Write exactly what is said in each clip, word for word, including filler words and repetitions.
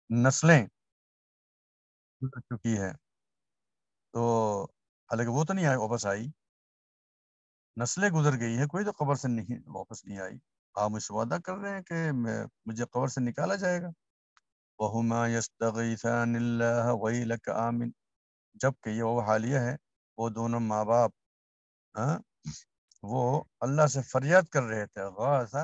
नस्लें गुजर चुकी है। तो हालांकि वो तो नहीं आई, वापस आई, नस्लें गुजर गई है, कोई तो कब्र से नहीं वापस नहीं आई। आप मुझसे वादा कर रहे हैं कि मैं मुझे कब्र से निकाला जाएगा। वहुमा यस्तगीथानिल्लाह वैलक आमिन, जबकि ये वो हालिया है, वो दोनों माँ बाप, हाँ, वो अल्लाह से फरियाद कर रहे थे। गासा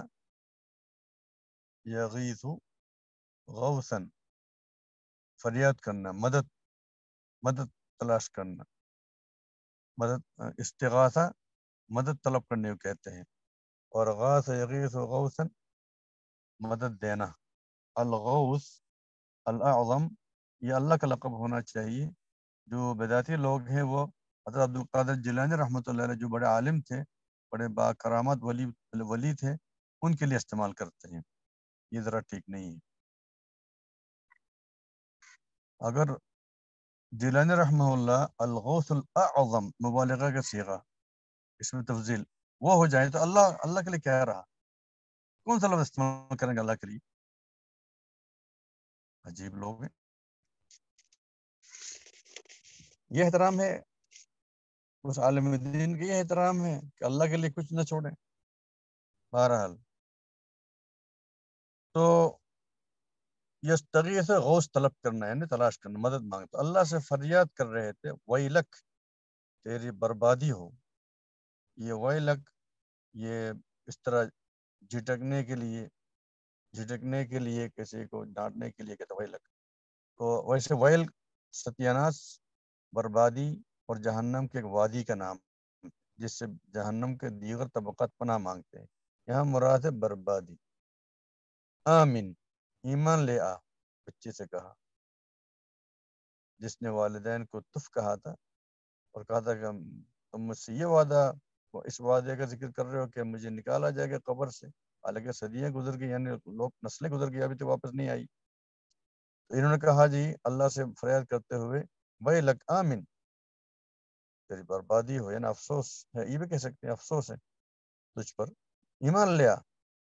यगीथु गौसन, फरियाद करना, मदद, मदद तलाश करना, मदद, इस्तिगासा मदद तलब करने को कहते हैं। और गास यगीथु गौसन, मदद देना। अल-गौस अल-अअज़म, ये अल्लाह का लक़ब होना चाहिए। जो बेदाती लोग हैं वो हज़रत अब्दुल कादिर जिलानी रहमतुल्लाह अलैह, जो बड़े आलिम थे, बड़े बाकरामत वली वली थे, उनके लिए इस्तेमाल करते हैं। ये ज़रा ठीक नहीं है। अगर जिलानी रहमहुल्लाह अल-गौस अल-अअज़म मुबालगा का सीगा, इसमें तफजील वो हो जाए तो अल्लाह अल्लाह के लिए क्या रहा, कौन सा लफ्ज़ इस्तेमाल करेंगे अल्लाह के लिए? अजीब लोग हैं। ये एहतराम है उस आलिम दीन की, ये एहतराम है कि अल्लाह के लिए कुछ न छोड़ें। बहरहाल, तो यस्तगी से गौस तलब करना, यानी तलाश करना, मदद मांगना। तो अल्लाह से फरियाद कर रहे थे, वैलक, तेरी बर्बादी हो। ये वैलक, ये इस तरह झिटकने के लिए, झिटकने के लिए, किसी को डांटने के लिए कहते वैलक। तो वैसे वैल सत्यानाश, बर्बादी और जहन्नम के एक वादी का नाम, जिससे जहन्नम के दीगर तबक़ात पनाह मांगते हैं। यहाँ मुराद है बर्बादी। आमीन, ईमान ले आ, बच्चे से कहा, जिसने वालिदैन को तुफ कहा था और कहा था कि हम, तुम मुझसे ये वादा, वो इस वादे का जिक्र कर रहे हो कि मुझे निकाला जाएगा कब्र से, हालांकि सदियां गुजर गई, यानी लोग, नस्लें गुजर गई, अभी तो वापस नहीं आई। तो इन्होंने कहा जी अल्लाह से फरियाद करते हुए, भाई लक आमिन, तेरी बर्बादी हो, यानी अफसोस है, ये भी कह सकते हैं अफसोस है तुझ पर, ईमान ले आ।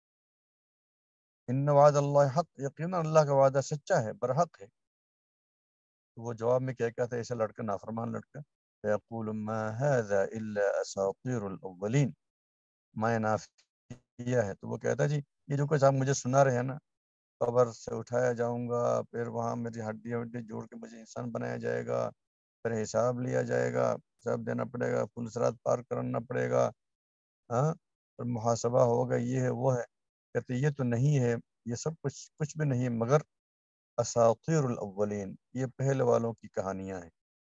इन्न वाद अल्लाह हक, यकीनन अल्लाह का वादा सच्चा है, बरहक है। तो वो जवाब में क्या कहता है, ऐसा लड़का, नाफरमान लड़का, यक़ूलु मा हाज़ा इल्ला असातीरुल अव्वलीन, मैं नाफिया है। तो वो कहता है जी ये जो कुछ आप मुझे सुना रहे हैं ना, कब्र से उठाया जाऊंगा, फिर वहां मेरी हड्डी हड्डी जोड़ के मुझे इंसान बनाया जाएगा, फिर हिसाब लिया जाएगा, हिसाब देना पड़ेगा, पुल सिरात पार करना पड़ेगा, हाँ, और मुहासबा होगा, ये है वो है। कहते ये तो नहीं है, ये सब कुछ कुछ भी नहीं है, मगर असातीरुल अव्वलीन, ये पहले वालों की कहानियां हैं।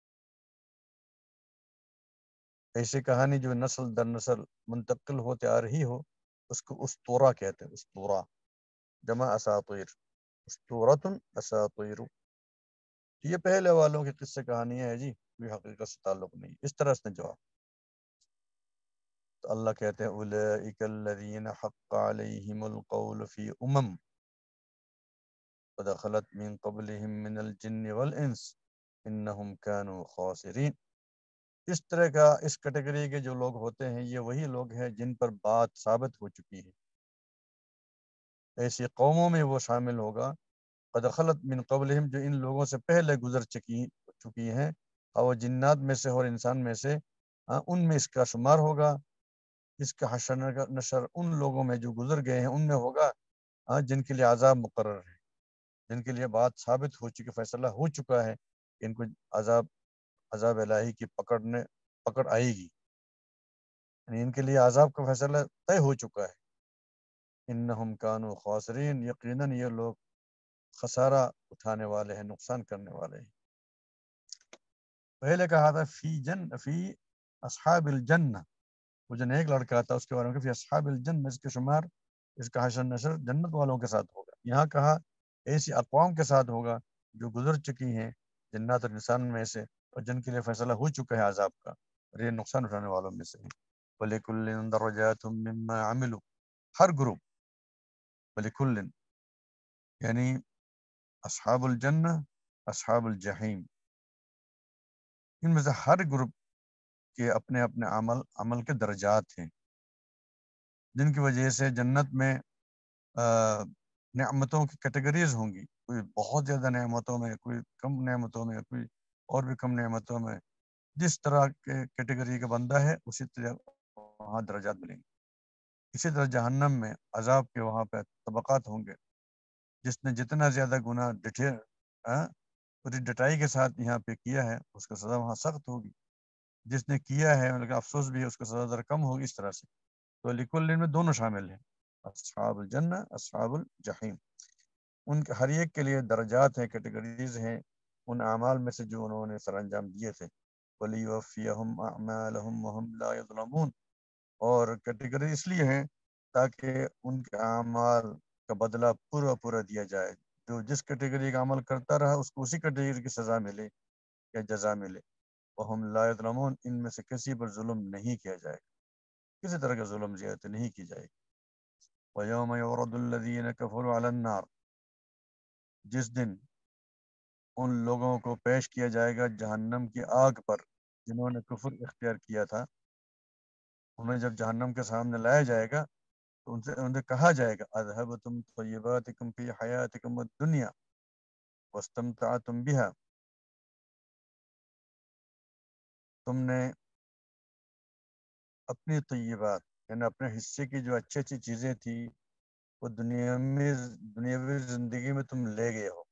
ऐसी कहानी जो नस्ल दर नस्ल मुंतकिल होते आ रही हो, उसको उस्तूरा कहते हैं। उस्तूरा जमा असातीर, उस्तूरतुन असातीर, ये पहले वालों की किस्से कहानियां है जी, कोई हकीकत से ताल्लुक नहीं। इस तरह से जवाब। तो अल्लाह कहते हैं उलैइका अल्लज़ीना हक़्क़ अलैहिमुल क़ौलु फ़ी उमम क़द ख़लत मिन क़ब्लिहिम मिनल जिन्नि वल इंस इन्नहुम कानू ख़ासिरीन। इस तरह का, इस कैटेगरी के जो लोग होते हैं, ये वही लोग हैं जिन पर बात साबित हो चुकी है। ऐसी कौमों में वो शामिल होगा, क़द ख़लत मिन क़ब्लिहिम, जो इन लोगों से पहले गुजर चुकी चुकी हैं, और वो जिन्नात में से और इंसान में से, हाँ, उनमें इसका शुमार होगा। इसका हशर नशर उन लोगों में जो गुजर गए हैं उनमें होगा, हाँ, जिनके लिए अजाब मुकर्रर है, जिनके लिए बात साबित हो चुकी, फैसला हो चुका है, इनको अजाब, अजाब इलाही की पकड़ने पकड़ आएगी, यानी इनके लिए अजाब का फैसला तय हो चुका है। इन्नहुम कानू खासिरीन, यकीनन ये लोग खसारा उठाने वाले हैं, नुकसान करने वाले हैं। पहले कहा था फी जन फी अस्हाबिल जन्नह, वो जो नेक लड़का था उसके बारे में, फी अस्हाबिल जन्नह, इसके शुमार, इसका हशर नशर जन्नत वालों के साथ होगा। यहाँ कहा ऐसी अक़वाम के साथ होगा जो गुजर चुकी हैं जन्नत और इंसान में से, और जिनके लिए फैसला हो चुका है अजाब का, और ये नुकसान उठाने वालों में से है। वलिकुल्लिन दरजातुम मिम्मा अमिलू, हर ग्रुप, वलिकुल्लिन यानी अस्हाबुल जन्नह, अस्हाबुल जहीम, इनमें से हर ग्रुप के अपने अपने अमल अमल के दर्जात हैं, जिनकी वजह से जन्नत में नेमतों की कैटेगरीज होंगी। کوئی بہت زیادہ نعمتوں میں، کوئی کم نعمتوں میں، کوئی اور بھی کم نعمتوں میں. جس طرح کے کیٹیگری کا بندہ ہے اسی طرح وہاں درجات ملیں گے. اسی طرح جہنم میں عذاب کے وہاں پہ طبقات ہوں گے. جس نے جتنا زیادہ گناہ ڈٹے پوری ڈٹائی کے ساتھ یہاں پہ کیا ہے اس کا سزا وہاں سخت ہوگی. جس نے کیا ہے لیکن افسوس بھی ہے اس کا سزا ذرا کم ہوگی. اس طرح سے تو لکل میں دونوں شامل ہیں، اصحاب الجنہ اصحاب الجحیم. ان کے ہر ایک کے لیے درجات ہیں، کیٹیگریز ہیں ان اعمال میں سے جو انہوں نے سر انجام دیے تھے. وَلِيُوَفِّيَهُمْ أَعْمَالَهُمْ وَهُمْ لَا يُظْلَمُونَ. اور کیٹیگری اس لیے ہیں تاکہ ان کے اعمال کا بدلہ پورا پورا دیا جائے. جو جس کیٹیگری کا عمل کرتا رہا اس کو اسی کیٹیگری کی سزا ملے یا جزا ملے. وَهُمْ لَا يُظْلَمُونَ. ان میں سے کسی پر ظلم نہیں کیا جائے گا، کسی طرح کا ظلم زیادتی نہیں کی جائے گی. وَيَوْمَ يُعْرَضُ الَّذِينَ كَفَرُوا عَلَى النَّارِ. جس دن ان لوگوں کو پیش کیا جائے گا جہنم کی آگ پر جنہوں نے کفر اختیار کیا تھا. انہیں جب جہنم کے سامنے لایا جائے گا تو ان سے انہیں کہا جائے گا اذهبتم طیباتکم فی حیاتکم الدنیا واستمتعتم بها. تم نے اپنی طیبات یعنی اپنے حصے کی جو اچھی اچھی چیزیں تھی وہ دنیا میں دنیاوی زندگی میں تم لے گئے ہو.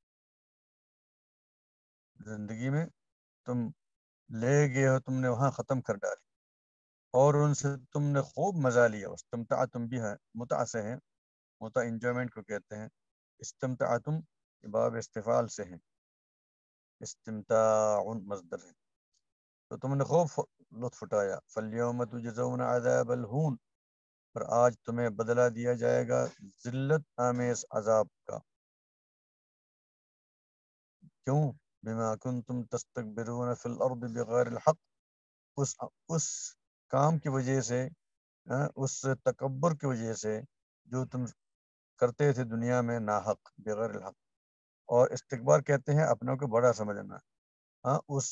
زندگی میں تم لے گئے ہو، تم نے وہاں ختم کر ڈالی اور ان سے تم نے خوب مزہ لیا. واستمتعتم بها متع سے ہیں، متع انجوائمنٹ کو کہتے ہیں. استمتعتم باب استفعال سے ہیں، استمتاع مصدر ہے. تو تم نے خوب لطف اٹھایا. فَالْيَوْمَ تُجْزَوْنَ عَذَابَ الْهُونِ. پر آج تمہیں بدلہ دیا جائے گا ذلت آمیز عذاب کا. کیوں؟ بما کنتم تستکبرون فی الارض بغیر الحق. اس اس کام کی وجہ سے، اس تکبر کی وجہ سے جو تم کرتے تھے دنیا میں ناحق بغیر الحق. اور استکبار کہتے ہیں اپنوں کو بڑا سمجھنا. ہاں اس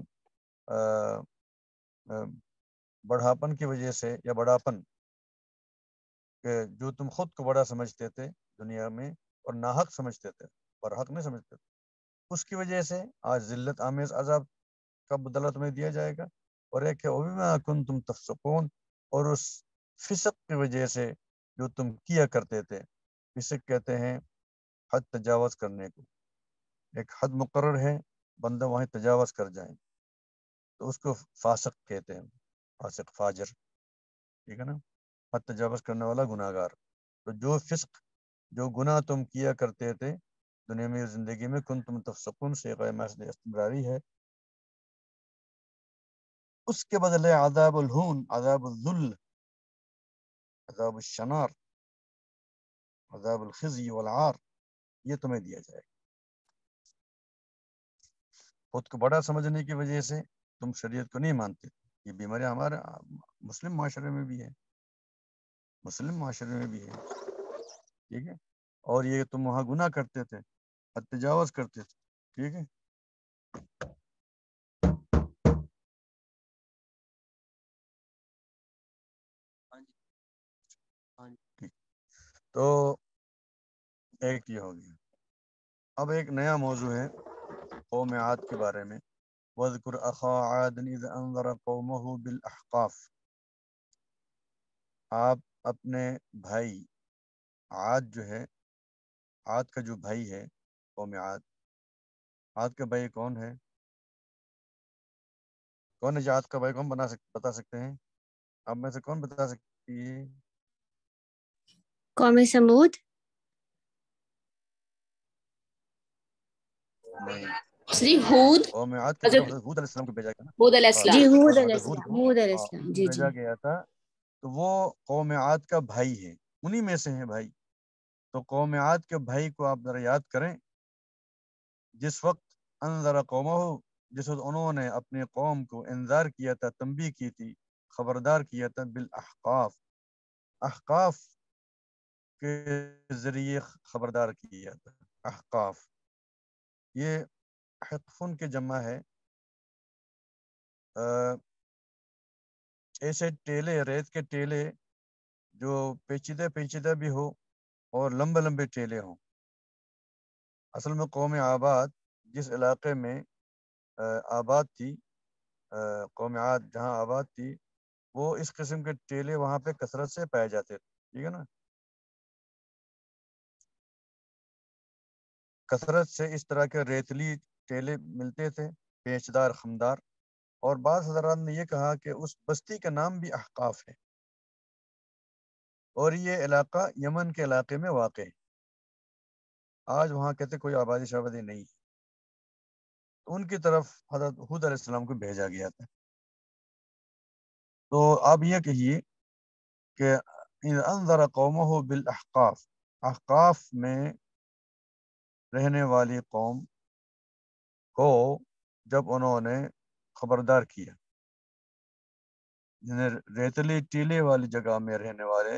بڑھاپن کی وجہ سے یا بڑاپن کہ جو تم خود کو بڑا سمجھتے تھے دنیا میں اور ناحق سمجھتے تھے اور حق نہیں سمجھتے تھے، اس کی وجہ سے آج ذلت آمیز عذاب کا بدلہ تمہیں دیا جائے گا. اور ایک ہے وَبِمَا كُنْتُمْ تَفْسُقُونَ. اور اس فسق کی وجہ سے جو تم کیا کرتے تھے. فسق کہتے ہیں حد تجاوز کرنے کو. ایک حد مقرر ہے، بندہ وہیں تجاوز کر جائیں تو اس کو فاسق کہتے ہیں. فاسق فاجر، ٹھیک ہے نا، حد تجاوز کرنے والا گناہ گار. تو جو فسق جو گناہ تم کیا کرتے تھے دنیا میں زندگی میں کنتم تفسقون سے غیر استمراری ہے. اس کے بدلے عذاب الہون، عذاب الذل، عذاب الشنار، عذاب الخزي والعار یہ تمہیں دیا جائے گا. خود کو بڑا سمجھنے کی وجہ سے تم شریعت کو نہیں مانتے. یہ بیماری ہمارے مسلم معاشرے میں بھی ہے، مسلم معاشرے میں بھی ہے، ٹھیک ہے. اور یہ تم وہاں گناہ کرتے تھے، حد تجاوز کرتے تھے، ٹھیک ہے. ٹھیک. تو ایک یہ ہو گیا. اب ایک نیا موضوع ہے قوم عاد کے بارے میں. وَاذْكُرْ أَخَا عَادٍ إِذْ أَنذَرَ قَوْمَهُ بِالْأَحْقَافِ. آپ اپنے بھائی عاد جو ہے، عاد کا جو بھائی ہے قوم عاد، عاد کا بھائی کون ہے؟ کون ہے عاد کا بھائی؟ کون بنا سک بتا سکتے ہیں؟ آپ میں سے کون بتا سکتی ہے؟ قوم سمود. نہیں، جی ہود، قوم عاد کی حضرت طرف ہود علیہ السلام کو بھیجا گیا نا. ہود علیہ ہاں، جی السلام. ہود حضرت علیہ ہود السلام، کو ہود علیہ ہاں السلام، جی جی. بھیجا گیا تھا. تو وہ قوم عاد کا بھائی ہے، انہی میں سے ہیں بھائی. تو قوم عاد کے بھائی کو آپ ذرا یاد کریں. جس وقت انذر قومہ، جس وقت انہوں نے اپنے قوم کو انذار کیا تھا، تنبیہ کی تھی، خبردار کیا تھا بالاحقاف، احقاف کے ذریعے خبردار کیا تھا. احقاف یہ حقفن کے جمع ہے. ایسے ٹیلے، ریت کے ٹیلے جو پیچیدہ پیچیدہ بھی ہو اور لمبے لمبے ٹیلے ہوں. اصل میں قوم آباد جس علاقے میں آباد تھی، قوم عاد جہاں آباد تھی، وہ اس قسم کے ٹیلے وہاں پہ کثرت سے پائے جاتے تھے، ٹھیک ہے نا، کثرت سے اس طرح کے ریتلی ٹیلے ملتے تھے، پیچدار خمدار. اور بعض حضرات نے یہ کہا کہ اس بستی کا نام بھی احقاف ہے، اور یہ علاقہ یمن کے علاقے میں واقع ہے. آج وہاں کہتے کوئی آبادی شابادی نہیں، تو ان کی طرف حضرت ہود علیہ السلام کو بھیجا گیا تھا. تو آپ یہ کہیے کہ اِذْ انذر قومہ بالاحقاف، احقاف میں رہنے والی قوم کو جب انہوں نے خبردار کیا، یعنی ریتلی ٹیلے والی جگہ میں رہنے والے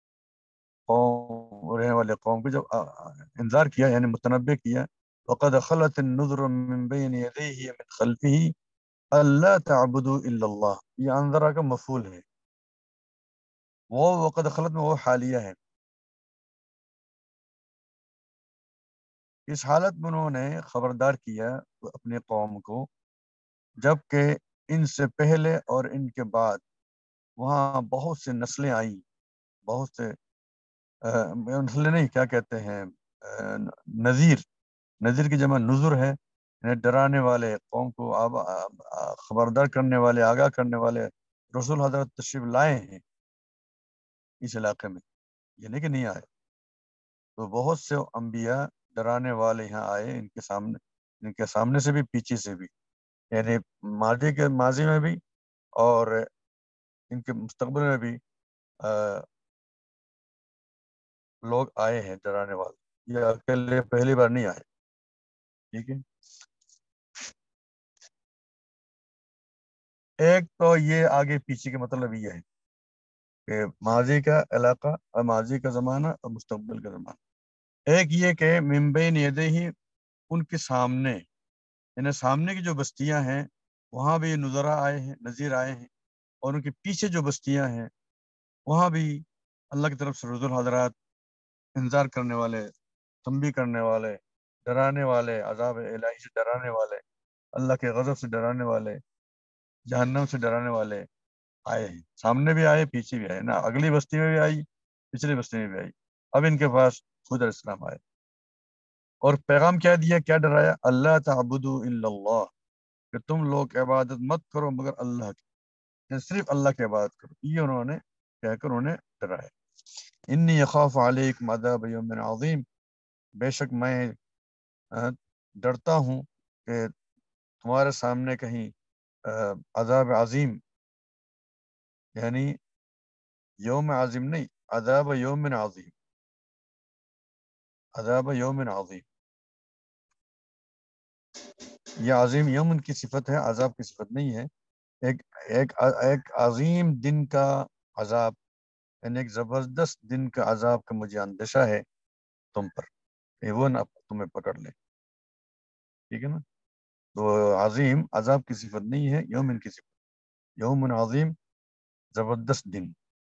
قوم رہنے والے قوم کو جب انذار کیا، یعنی متنبع کیا، وقد خلت النذر من بین یدیہ من خلفہ اللہ تعبدوا الا اللہ، یہ انذرا کا مفعول ہے، وہ وقد خلت میں وہ حالیہ ہے. اس حالت میں انہوں نے خبردار کیا اپنی قوم کو، جبکہ ان سے پہلے اور ان کے بعد وہاں بہت سے نسلیں آئیں، بہت سے نسلیں نہیں کیا کہتے ہیں نذیر، نذیر کی جمع نذر ہے، یعنی ڈرانے والے، قوم کو آب خبردار کرنے والے، آگاہ کرنے والے رسول حضرت تشریف لائے ہیں اس علاقے میں، یہ نہیں کہ نہیں آئے. تو بہت سے انبیاء ڈرانے والے یہاں آئے، ان کے سامنے، ان کے سامنے سے بھی پیچھے سے بھی، یعنی ماضی کے ماضی میں بھی اور ان کے مستقبل میں بھی لوگ آئے ہیں ڈرانے والے، یہ اکیلے پہلی بار نہیں آئے. ٹھیک ہے، ایک تو یہ آگے پیچھے کا مطلب یہ ہے کہ ماضی کا علاقہ اور ماضی کا زمانہ اور مستقبل کا زمانہ. ایک یہ کہ من بین یدیہ، ان کے سامنے، یعنی سامنے کی جو بستیاں ہیں وہاں بھی نذرا آئے ہیں، نذیر آئے ہیں، اور ان کے پیچھے جو بستیاں ہیں وہاں بھی اللہ کی طرف سے رسول حضرات انذار کرنے والے، تنبیہ کرنے والے، ڈرانے والے، عذاب الہی سے ڈرانے والے، اللہ کے غضب سے ڈرانے والے، جہنم سے ڈرانے والے آئے ہیں. سامنے بھی آئے، پیچھے بھی آئے، نہ اگلی بستی میں بھی آئی، پچھلی بستی میں بھی آئی. اب ان کے پاس خود علیہ السلام آئے اور پیغام کیا دیا، کیا ڈرایا، اللہ تعبدوا الا اللہ، کہ تم لوگ عبادت مت کرو مگر اللہ کی، یعنی صرف اللہ کی عبادت کرو. یہ انہوں نے کہہ کر انہیں ڈرایا. انی یخاف علیکم عذاب یوم عظیم، بے شک میں ڈرتا ہوں کہ تمہارے سامنے کہیں عذاب عظیم، یعنی یوم عظیم نہیں، عذاب یوم عظیم، عذاب یوم عظیم. یہ عظیم یوم کی صفت ہے، عذاب کی صفت نہیں ہے. ایک ایک ایک عظیم دن کا عذاب، یعنی ایک زبردست دن کا عذاب کا مجھے اندیشہ ہے تم پر، کہ وہ نہ تمہیں پکڑ لے. ٹھیک ہے نا، تو عظیم عذاب کی صفت نہیں ہے، یوم کی صفت، یوم عظیم، زبردست دن،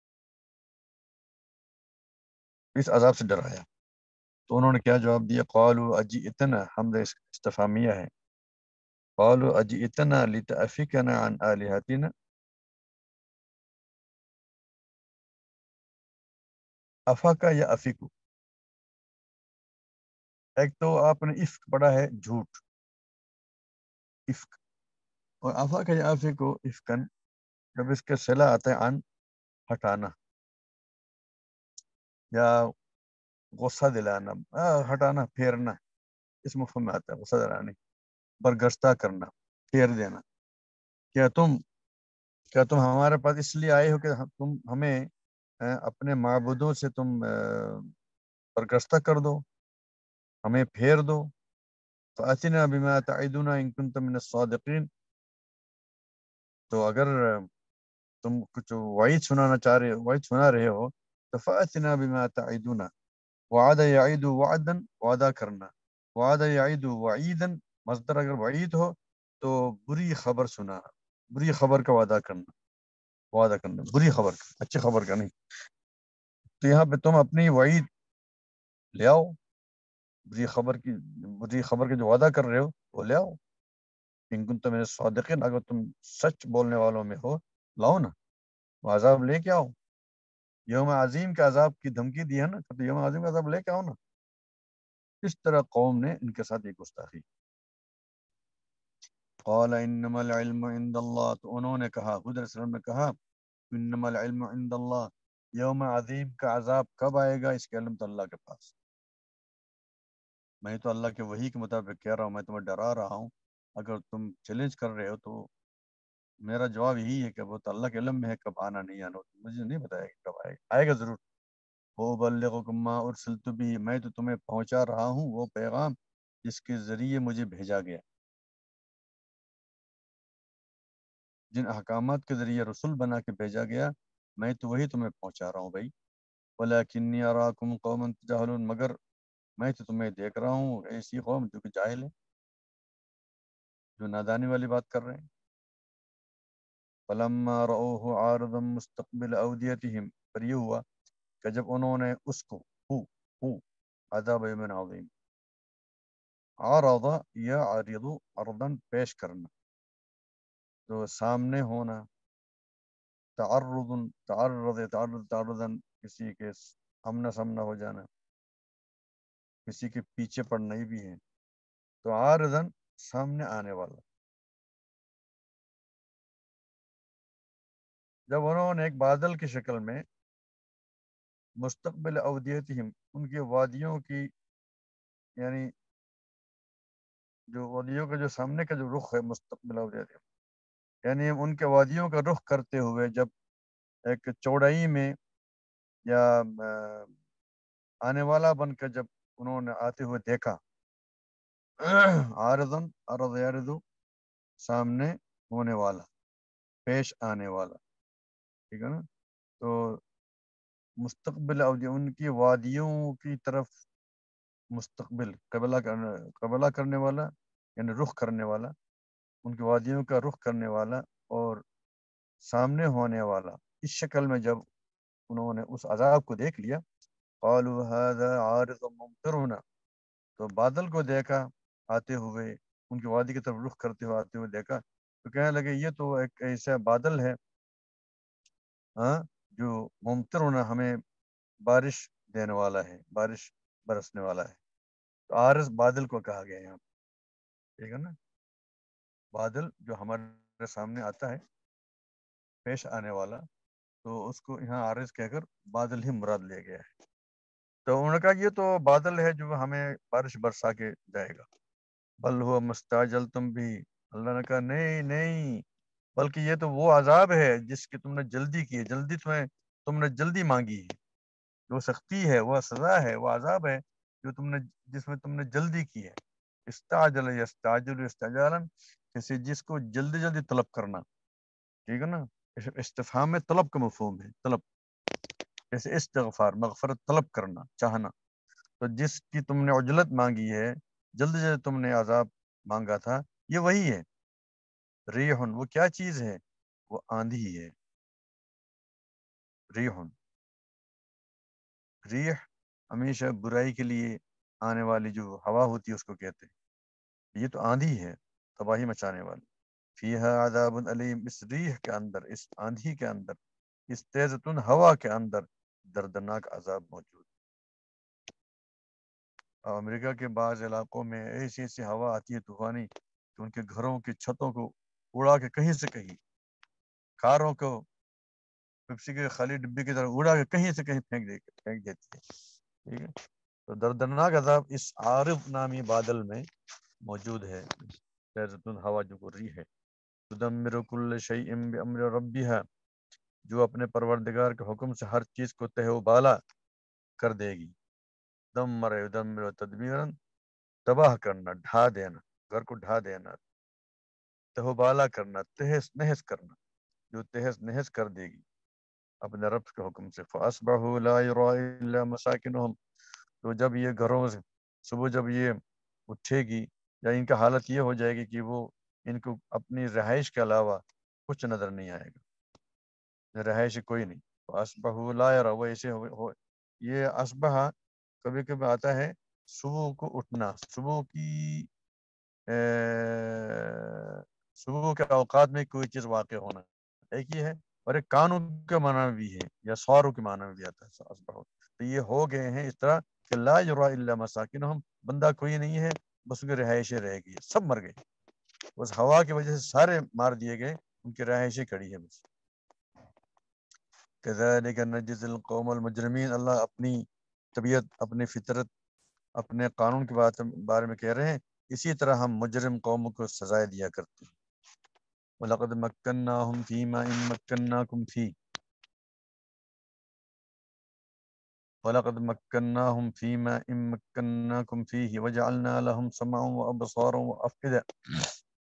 اس عذاب سے ڈرایا. تو انہوں نے کیا جواب دیا، قالوا اجئتنا، حمزہ استفہامیہ ہے، قالوا اجئتنا لتأفکنا عن آلہتنا، افاکا یا افکو، ایک تو آپ نے افک پڑھا ہے جھوٹ، افک، اور افاکا یا افکو افکن، جب اس کے صلہ آتا ہے عن، ہٹانا یا غصہ دلانا، ہٹانا، پھیرنا، اس مفہوم میں آتا ہے غصہ دلانے، برگشتہ کرنا، پھیر دینا. کیا تم کیا تم ہمارے پاس اس لیے آئے ہو کہ تم ہمیں اپنے معبودوں سے تم برگشتہ کر دو، ہمیں پھیر دو. فَأَتِنَا بِمَا تَعِدُنَا إِن كُنتَ مِنَ الصَّادِقِينَ، تو اگر تم کچھ وعید سنانا چاہ رہے ہو، وعید سنا رہے ہو، تو فَأَتِنَا بِمَا تَعِدُنَا، وعد یعید وعدن، وعدہ کرنا، وعد یعید وعیدن، مصدر اگر وعید ہو تو بری خبر سنانا، بری خبر کا وعدہ کرنا، وعدہ کرنا بری خبر کا، اچھی خبر کا نہیں. تو یہاں پہ تم اپنی وعید لے آؤ، بری خبر کی بری خبر کے جو وعدہ کر رہے ہو وہ لے آؤ، ان کنتم من الصادقین، اگر تم سچ بولنے والوں میں ہو لاؤ نا، وہ عذاب لے کے آؤ، یوم عظیم کے عذاب کی دھمکی دی ہے نا، تو یوم عظیم کا عذاب لے کے آؤ نا۔ اس طرح قوم نے ان کے ساتھ ایک گستاخی۔ قال انما العلم عند اللہ، تو انہوں نے کہا، حضور صلی اللہ علیہ وسلم نے کہا، انما العلم عند اللہ، یوم عظیم کا عذاب کب آئے گا اس کے علم تو اللہ کے پاس، میں تو اللہ کے وحی کے مطابق کہہ رہا ہوں، میں تمہیں ڈرا رہا ہوں، اگر تم چیلنج کر رہے ہو تو میرا جواب یہی ہے کہ وہ تو اللہ کے علم میں ہے کب آنا نہیں آنا، مجھے نہیں بتایا کہ کب آئے گا، آئے گا ضرور۔ وَأُبَلِّغُكُم مَّا أُرْسِلْتُ بِهِ، میں تو تمہیں پہنچا رہا ہوں وہ پیغام جس کے ذریعے مجھے بھیجا گیا، جن احکامات کے ذریعے رسول بنا کے بھیجا گیا، میں تو وہی تمہیں پہنچا رہا ہوں بھائی۔ وَلَكِنِّي أَرَاكُمْ قَوْمًا تَجْهَلُونَ، مگر میں تو تمہیں دیکھ رہا ہوں ایسی قوم جو کہ جاہل ہے، جو نادانی والی بات کر رہے ہیں۔ فَلَمَّا رَأَوْهُ عَارِضًا مُسْتَقْبِلَ أَوْدِيَتِهِمْ، پر یہ ہوا کہ جب انہوں نے اس کو ہو ہو عذاب یوم عظیم، عارض یا عارض، عرضاً پیش کرنا، تو سامنے ہونا، تعرض تعرض تعرض تعرضاً کسی کے آمنا سامنا ہو جانا، کسی کے پیچھے پڑنا، یہ بھی ہے، تو عارضاً سامنے آنے والا۔ جب انہوں نے ایک بادل کی شکل میں مستقبل اودیتہم، ان کی وادیوں کی، یعنی جو وادیوں کا جو سامنے کا جو رخ ہے، مستقبل اودیتہم یعنی ان کے وادیوں کا رخ کرتے ہوئے، جب ایک چوڑائی میں یا آ، آنے والا بن کر جب انہوں نے آتے ہوئے دیکھا، عارضاً عرض یارض، سامنے ہونے والا، پیش آنے والا، ٹھیک ہے نا، تو مستقبل اودی ان کی وادیوں کی طرف، مستقبل قبلہ کرنے قبلہ کرنے والا، یعنی رخ کرنے والا، ان کی وادیوں کا رخ کرنے والا اور سامنے ہونے والا، اس شکل میں جب انہوں نے اس عذاب کو دیکھ لیا، قالوا هذا عارض ممطرنا، تو بادل کو دیکھا آتے ہوئے، ان کی وادی کی طرف رخ کرتے ہوئے آتے ہوئے دیکھا، تو کہنے لگے یہ تو ایک ایسا بادل ہے ہاں جو ممطرنا، ہمیں بارش دینے والا ہے، بارش برسنے والا ہے۔ تو عارض بادل کو کہا گیا یہاں، ٹھیک ہے نا، بادل جو ہمارے سامنے آتا ہے پیش آنے والا، تو اس کو یہاں عارض کہہ کر بادل ہی مراد لیا گیا ہے۔ تو انہوں نے کہا یہ تو بادل ہے جو ہمیں بارش برسا کے جائے گا، بل ہوا مستعجل تم بھی، اللہ نے کہا نہیں نہیں، بلکہ یہ تو وہ عذاب ہے جس کی تم نے جلدی کی ہے، جلدی تمہیں تم نے جلدی مانگی ہے، جو سختی ہے، وہ سزا ہے، وہ عذاب ہے جو تم نے جس میں تم نے جلدی کی ہے۔ استعجل یستعجل استعجالا، کسی جس کو جلدی جلدی طلب کرنا، ٹھیک ہے نا، استفہام میں طلب کا مفہوم ہے، طلب، جیسے استغفار، مغفرت طلب کرنا، چاہنا، تو جس کی تم نے عجلت مانگی ہے، جلدی جلدی تم نے عذاب مانگا تھا، یہ وہی ہے۔ ریحن، وہ کیا چیز ہے؟ وہ آندھی ہے، ریحن، ریح ہمیشہ برائی کے لیے آنے والی جو ہوا ہوتی ہے اس کو کہتے ہیں، یہ تو آندھی ہے تباہی مچانے والی۔ فیہا عذاب علیم، اس ریح کے اندر، اس آندھی کے اندر، اس تیزتن ہوا کے اندر دردناک عذاب موجود۔ اور امریکہ کے بعض علاقوں میں ایسی ایسی ہوا آتی ہے طوفانی کہ ان کے گھروں کی چھتوں کو اڑا کے کہیں سے کہیں، کاروں کو پیپسی کے خالی ڈبے کی طرح اڑا کے کہیں سے کہیں پھینک دے پھینک دیتی ہے، ٹھیک ہے۔ تو دردناک عذاب اس عارف نامی بادل میں موجود ہے، تیزتن ہوا جو گر رہی ہے، تدمر کل شیء بامر ربها، جو اپنے پروردگار کے حکم سے ہر چیز کو تہ و بالا کر دے گی، دمر یدمر تدمیرا، تباہ کرنا، ڈھا دینا، گھر کو ڈھا دینا، تہ و بالا کرنا، تہس نہس کرنا، جو تہس نہس کر دے گی اپنے رب کے حکم سے۔ فاصبحوا لا يرى الا مساكنهم، تو جب یہ گھروں سے صبح جب یہ اٹھے گی، یا ان کا حالت یہ ہو جائے گی کہ وہ ان کو اپنی رہائش کے علاوہ کچھ نظر نہیں آئے گا، رہائش کوئی نہیں۔ فاصبحوا لا يرى، وہ ایسے ہو, ہو یہ اصبح کبھی کبھی آتا ہے صبح کو اٹھنا، صبح کی صبح کے اوقات میں کوئی چیز واقع ہونا ایک ہی ہے، اور ایک کانوں کے معنی بھی ہے یا سواروں کے معنی میں بھی آتا ہے. تو یہ ہو گئے ہیں اس طرح کہ لا یرا الا مساکنہم، بندہ کوئی نہیں ہے بس ان کی رہائشیں رہ گئی، سب مر گئے، بس ہوا کی وجہ سے سارے مار دیے گئے، ان کی رہائشیں کھڑی ہے بس. کذالک نجزی القوم المجرمین، اللہ اپنی طبیعت، اپنی فطرت، اپنے قانون کے بارے میں کہہ رہے ہیں اسی طرح ہم مجرم قوموں کو سزائے دیا کرتے ہیں. وَلَقَدْ مَكَّنَّاهُمْ فِي مَا إِن مَكَّنَّاكُمْ فِيهِ وَلَقَدْ مَكَّنَّاهُمْ فِي مَا إِن مَكَّنَّاكُمْ فِيهِ وَجَعَلْنَا لَهُمْ سَمْعًا وَأَبْصَارًا وَأَفْئِدَةً.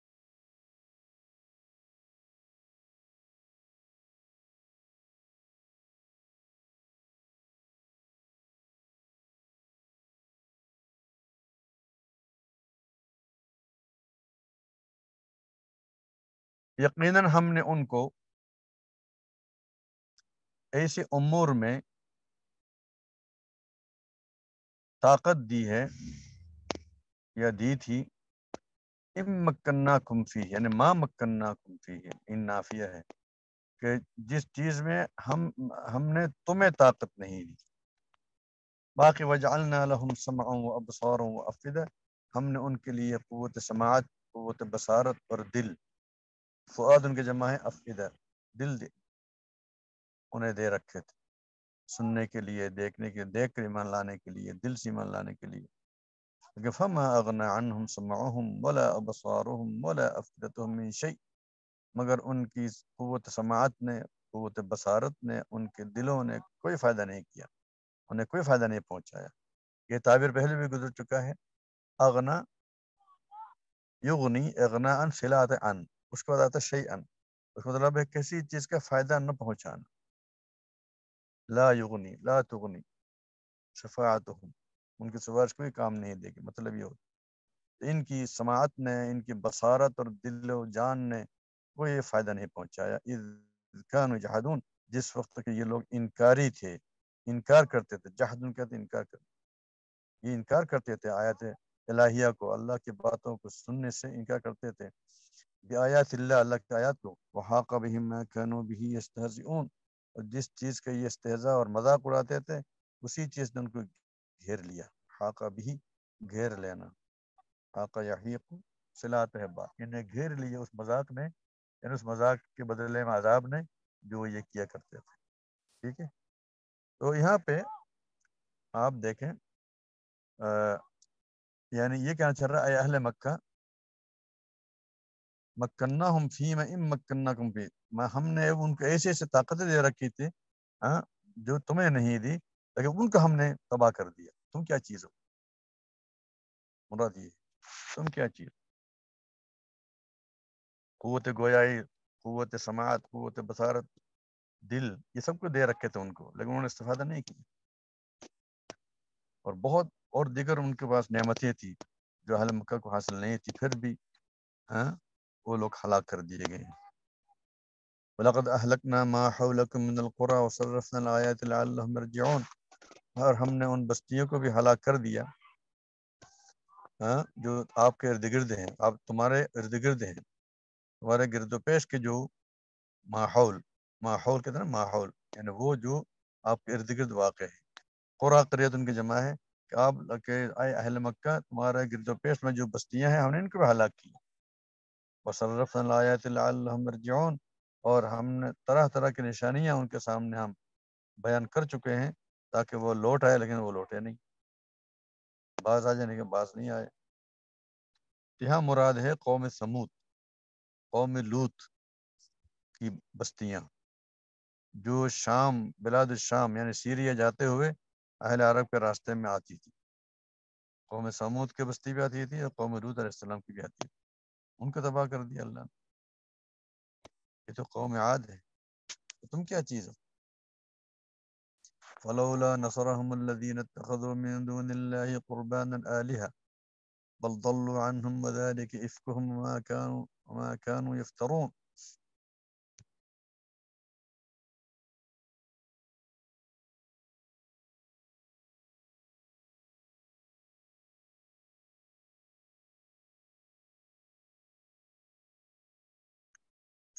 یقیناً ہم نے ان کو ایسے امور میں طاقت دی ہے یا دی تھی، ام مکناکم فیہ یعنی ما مکناکم فیہ، ان نافیہ ہے کہ جس چیز میں ہم ہم نے تمہیں طاقت نہیں دی. باقی وجعلنا لهم سمعا وابصارا وافئدہ، ہم نے ان کے لیے قوت سماعت، قوت بصارت اور دل، فؤاد ان کے جمع ہے افئدہ، دل دے انہیں دے رکھے تھے سننے کے لیے، دیکھنے کے، دیکھ کر ایمان لانے کے لیے، دل سے ایمان لانے کے لیے. فما اغنى عنهم سمعهم ولا ابصارهم ولا افئدتهم من شيء، مگر ان کی قوت سماعت نے، قوت بصارت نے، ان کے دلوں نے کوئی فائدہ نہیں کیا، انہیں کوئی فائدہ نہیں پہنچایا. یہ تعبیر پہلے بھی گزر چکا ہے. اغنا یغنی اغنا ان صلات ان، اس کے بعد آتا ہے شیئا، اس کا مطلب ہے کسی چیز کا فائدہ نہ پہنچانا. لا یغنی لا تغنی شفاعتهم، ان کی سفارش کوئی کام نہیں دے گی، مطلب یہ ہوتا. ان کی سماعت نے، ان کی بصارت اور دل و جان نے کوئی فائدہ نہیں پہنچایا. اذ کانوا یجحدون، جس وقت کہ یہ لوگ انکاری تھے، انکار کرتے تھے. جہدن کہتے انکار کرتے، یہ انکار کرتے تھے آیات الہیہ کو، اللہ کی باتوں کو سننے سے انکار کرتے تھے. بآیات اللہ، اللہ کی آیات کو. وحاق بہم ما كانوا به یستہزئون، اور جس چیز کا یہ استہزاء اور مذاق اڑاتے تھے اسی چیز نے ان کو گھیر لیا. حاق بھی گھیر لینا، حاق یحیق صلات ہے با، انہیں گھیر لیا اس مذاق نے، یعنی اس مذاق کے بدلے میں عذاب نے جو یہ کیا کرتے تھے. ٹھیک ہے، تو یہاں پہ آپ دیکھیں آ, یعنی یہ کیا چل رہا ہے، اے اہل مکہ مکناہم فی ما ان مکناکم فی، ہم نے ان کو ایسے ایسے طاقتیں دے رکھی تھی ہاں جو تمہیں نہیں دی، لیکن ان کو ہم نے تباہ کر دیا. تم کیا چیز ہو، مراد یہ تم کیا چیز، قوت گویائی، قوت سماعت، قوت بصارت، دل، یہ سب کو دے رکھے تھے ان کو، لیکن انہوں نے استفادہ نہیں کی. اور بہت اور دیگر ان کے پاس نعمتیں تھی جو اہل مکہ کو حاصل نہیں تھی، پھر بھی ہاں وہ لوگ ہلاک کر دیے گئے. وَلَقَدْ أَهْلَكْنَا مَا حَوْلَكُمْ مِنَ الْقُرَىٰ وَصَرَّفْنَا الْآيَاتِ لَعَلَّهُمْ يَرْجِعُونَ، اور ہم نے ان بستیوں کو بھی ہلاک کر دیا ہاں جو آپ کے ارد گرد ہیں، آپ تمہارے ارد گرد ہیں، تمہارے گرد و پیش کے جو ماحول، ماحول کہتے ہیں نا ماحول، یعنی وہ جو آپ کے ارد گرد واقع ہے. قرآ قریت ان کی جمع ہے کہ آپ کہ اے اہل مکہ تمہارے گرد و پیش میں جو بستیاں ہیں ہم نے ان کو بھی ہلاک کیا. وَصَرَّفْنَا الْآيَاتِ لَعَلَّهُمْ يَرْجِعُونَ، اور ہم نے طرح طرح کی نشانیاں ان کے سامنے ہم بیان کر چکے ہیں تاکہ وہ لوٹ آئے، لیکن وہ لوٹے نہیں، باز آ جانے کے باز نہیں آئے. یہاں مراد ہے قوم سمود، قوم لوط کی بستیاں جو شام، بلاد الشام یعنی سیریا جاتے ہوئے اہل عرب کے راستے میں آتی تھی. قوم سمود کی بستی بھی آتی تھی اور قوم لوط علیہ السلام کی بھی آتی تھی، ان کو تباہ کر دیا اللہ نے. یہ تو قوم عاد ہے، تو تم کیا چیز ہو. فلولا نصرهم الذين اتخذوا من دون الله قربانا آلهة بل ضلوا عنهم وذلك إفكهم وما كانوا وما كانوا يفترون.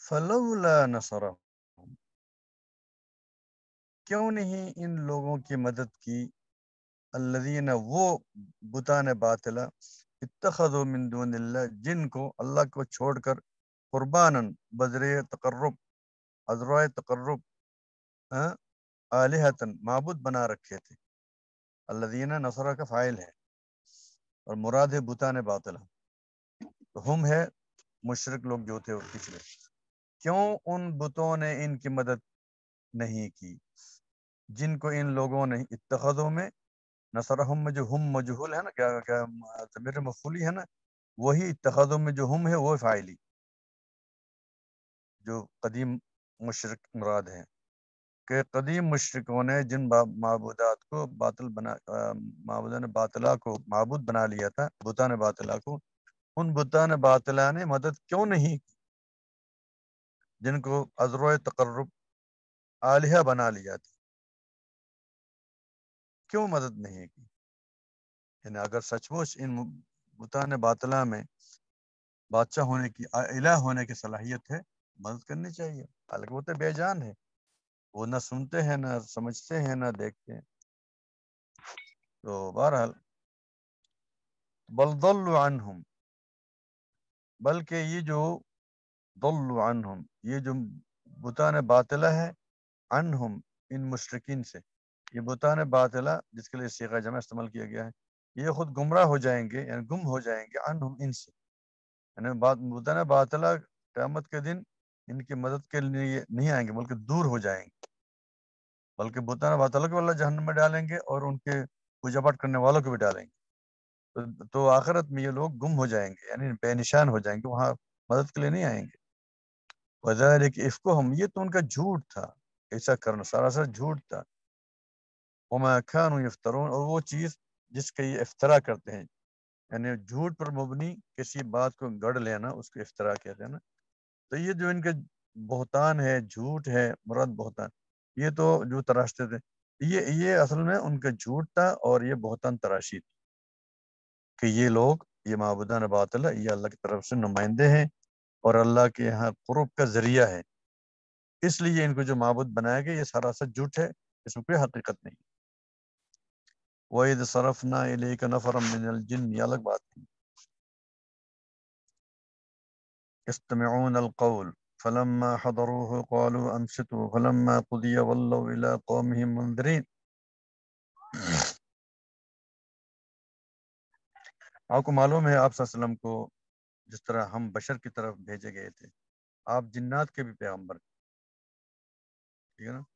فلولا نصرهم، کیوں نہیں ان لوگوں کی مدد کی، الذین وہ بتان باطلا، اتخذوا من دون اللہ جن کو اللہ کو چھوڑ کر قرباناً بذریعہ تقرب، ازرائے تقرب، ہاں، آلہتاً معبود بنا رکھے تھے۔ الذین نصرہ کا فاعل ہے اور مراد ہے بتان باطلا، تو ہم ہے مشرک لوگ جو تھے وہ پچھلے، کیوں ان بتوں نے ان کی مدد نہیں کی جن کو ان لوگوں نے اتخذوں میں، نصرہم میں جو ہم مجہول ہے نا، کیا کیا ضمیر مفعولی ہے نا، وہی اتخذوں میں جو ہم ہے وہ فاعلی، جو قدیم مشرک مراد ہے کہ قدیم مشرکوں نے جن معبودات کو باطل بنا، معبودان باطلا کو معبود بنا لیا تھا، بتان باطلا کو، ان بتان باطلا نے مدد کیوں نہیں کی جن کو ازرو تقرب آلہہ بنا لیا تھا، کیوں مدد نہیں کی؟ یعنی اگر سچ مچ ان بتان باطلا میں بادشاہ ہونے کی، الہ ہونے کی صلاحیت ہے، مدد کرنی چاہیے، حالانکہ وہ تو بے جان ہے، وہ نہ سنتے ہیں نہ سمجھتے ہیں نہ دیکھتے ہیں۔ تو بہرحال بل ضلوا عنہم، بلکہ یہ جو ضلوا عنہم، یہ جو بتان باطلہ ہے، عنہم ان مشرکین سے، یہ بتان باطلہ جس کے لیے صیغہ جمع استعمال کیا گیا ہے، یہ خود گمراہ ہو جائیں گے، یعنی گم ہو جائیں گے، عنہم ان سے، یعنی بتان باطلہ قیامت کے دن ان کی مدد کے لیے نہیں آئیں گے بلکہ دور ہو جائیں گے، بلکہ بتان باطلہ کو اللہ جہنم میں ڈالیں گے اور ان کے پوجا پاٹ کرنے والوں کو بھی ڈالیں گے، تو, تو آخرت میں یہ لوگ گم ہو جائیں گے، یعنی بے نشان ہو جائیں گے، وہاں مدد کے لیے نہیں آئیں گے۔ وذالک افکہم، یہ تو ان کا جھوٹ تھا، ایسا کرنا سراسر جھوٹ تھا، وما كانوا یفترون، اور وہ چیز جس کا یہ افترا کرتے ہیں، یعنی جھوٹ پر مبنی کسی بات کو گڑھ لینا، اس کو افترا کہتے ہیں نا، تو یہ جو ان کے بہتان ہے، جھوٹ ہے، مراد بہتان، یہ تو جو تراشتے تھے، یہ یہ اصل میں ان کا جھوٹ تھا اور یہ بہتان تراشی تھی کہ یہ لوگ، یہ معبودان باطل ہے، یہ اللہ کی طرف سے نمائندے ہیں اور اللہ کے یہاں قرب کا ذریعہ ہے، اس لیے ان کو جو معبود بنایا گیا یہ سراسر جھوٹ ہے، اس میں کوئی حقیقت نہیں۔ وَإِذْ صَرَفْنَا إِلَيْكَ نَفَرًا مِّنَ الْجِنِّ، یہ الگ بات ہے، يَسْتَمِعُونَ الْقَوْلَ فَلَمَّا حَضَرُوهُ قَالُوا أَنصِتُوا فَلَمَّا قُضِيَ وَلَّوْا إِلَىٰ قَوْمِهِم مُنذِرِينَ۔ آپ کو معلوم ہے آپ صلی اللہ علیہ وسلم کو جس طرح ہم بشر کی طرف بھیجے گئے تھے، آپ جنات کے بھی پیغمبر، ٹھیک ہے نا؟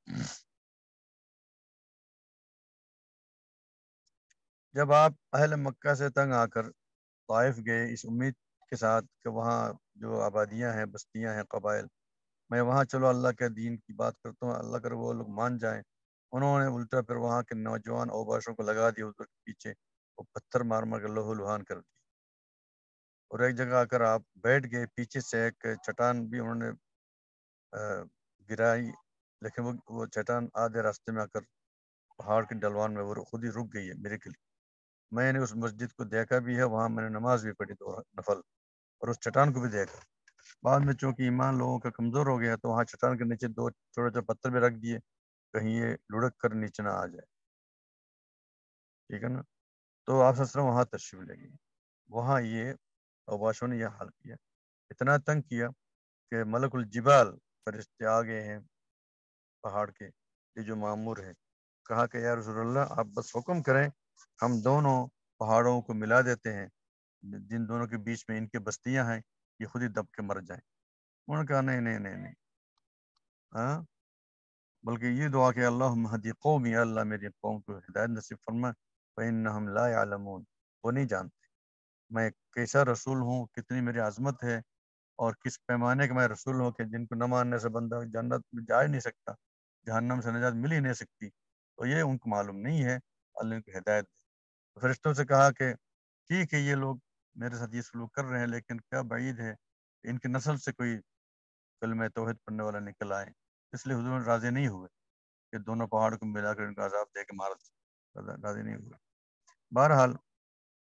جب آپ اہل مکہ سے تنگ آ کر طائف گئے اس امید کے ساتھ کہ وہاں جو آبادیاں ہیں، بستیاں ہیں، قبائل، میں وہاں چلو اللہ کے دین کی بات کرتا ہوں، اللہ کر وہ لوگ مان جائیں، انہوں نے الٹا پھر وہاں کے نوجوان اوباشوں کو لگا دیا ادھر کے پیچھے، وہ پتھر مار مار کے لہو لہان کر دی، اور ایک جگہ آ کر آپ بیٹھ گئے، پیچھے سے ایک چٹان بھی انہوں نے گرائی، لیکن وہ وہ چٹان آدھے راستے میں آ کر پہاڑ کے ڈلوان میں وہ خود ہی رک گئی ہے میرے کے لیے، میں نے اس مسجد کو دیکھا بھی ہے، وہاں میں نے نماز بھی پڑھی دو نفل، اور اس چٹان کو بھی دیکھا، بعد میں چونکہ ایمان لوگوں کا کمزور ہو گیا تو وہاں چٹان کے نیچے دو چھوٹے چھوٹے پتھر بھی رکھ دیے، کہیں یہ لڑک کر نیچے نہ آ جائے، ٹھیک ہے نا؟ تو آپ وسلم وہاں تشریف لے گئے، وہاں یہ اوباشوں نے یہ حال کیا، اتنا تنگ کیا کہ ملک الجبال فرشتے آ گئے ہیں پہاڑ کے، یہ جو معمور ہے، کہا کہ یا رسول اللہ آپ بس حکم کریں، ہم دونوں پہاڑوں کو ملا دیتے ہیں، جن دونوں کے بیچ میں ان کے بستیاں ہیں، یہ خود ہی دب کے مر جائیں۔ انہوں نے کہا نہیں نہیں نہیں نہیں، ہاں، بلکہ یہ دعا کہ اللہم ہدی قومی، اللہ میری قوم کو ہدایت نصیب فرما، فإنہم لا یعلمون، وہ نہیں جانتے میں کیسا رسول ہوں، کتنی میری عظمت ہے، اور کس پیمانے کا میں رسول ہوں کہ جن کو نہ ماننے سے بندہ جنت میں جا ہی نہیں سکتا، جہنم سے نجات مل ہی نہیں سکتی، تو یہ ان کو معلوم نہیں ہے، اللہ ان کو ہدایت دے۔ فرشتوں سے کہا کہ ٹھیک ہے یہ لوگ میرے ساتھ یہ سلوک کر رہے ہیں، لیکن کیا بعید ہے ان کی نسل سے کوئی کلمہ توحید پڑھنے والا نکل آئے، اس لیے حضور راضی نہیں ہوئے کہ دونوں پہاڑ کو ملا کر ان کو عذاب دے کے مار دیں، راضی نہیں ہوئے۔ بہرحال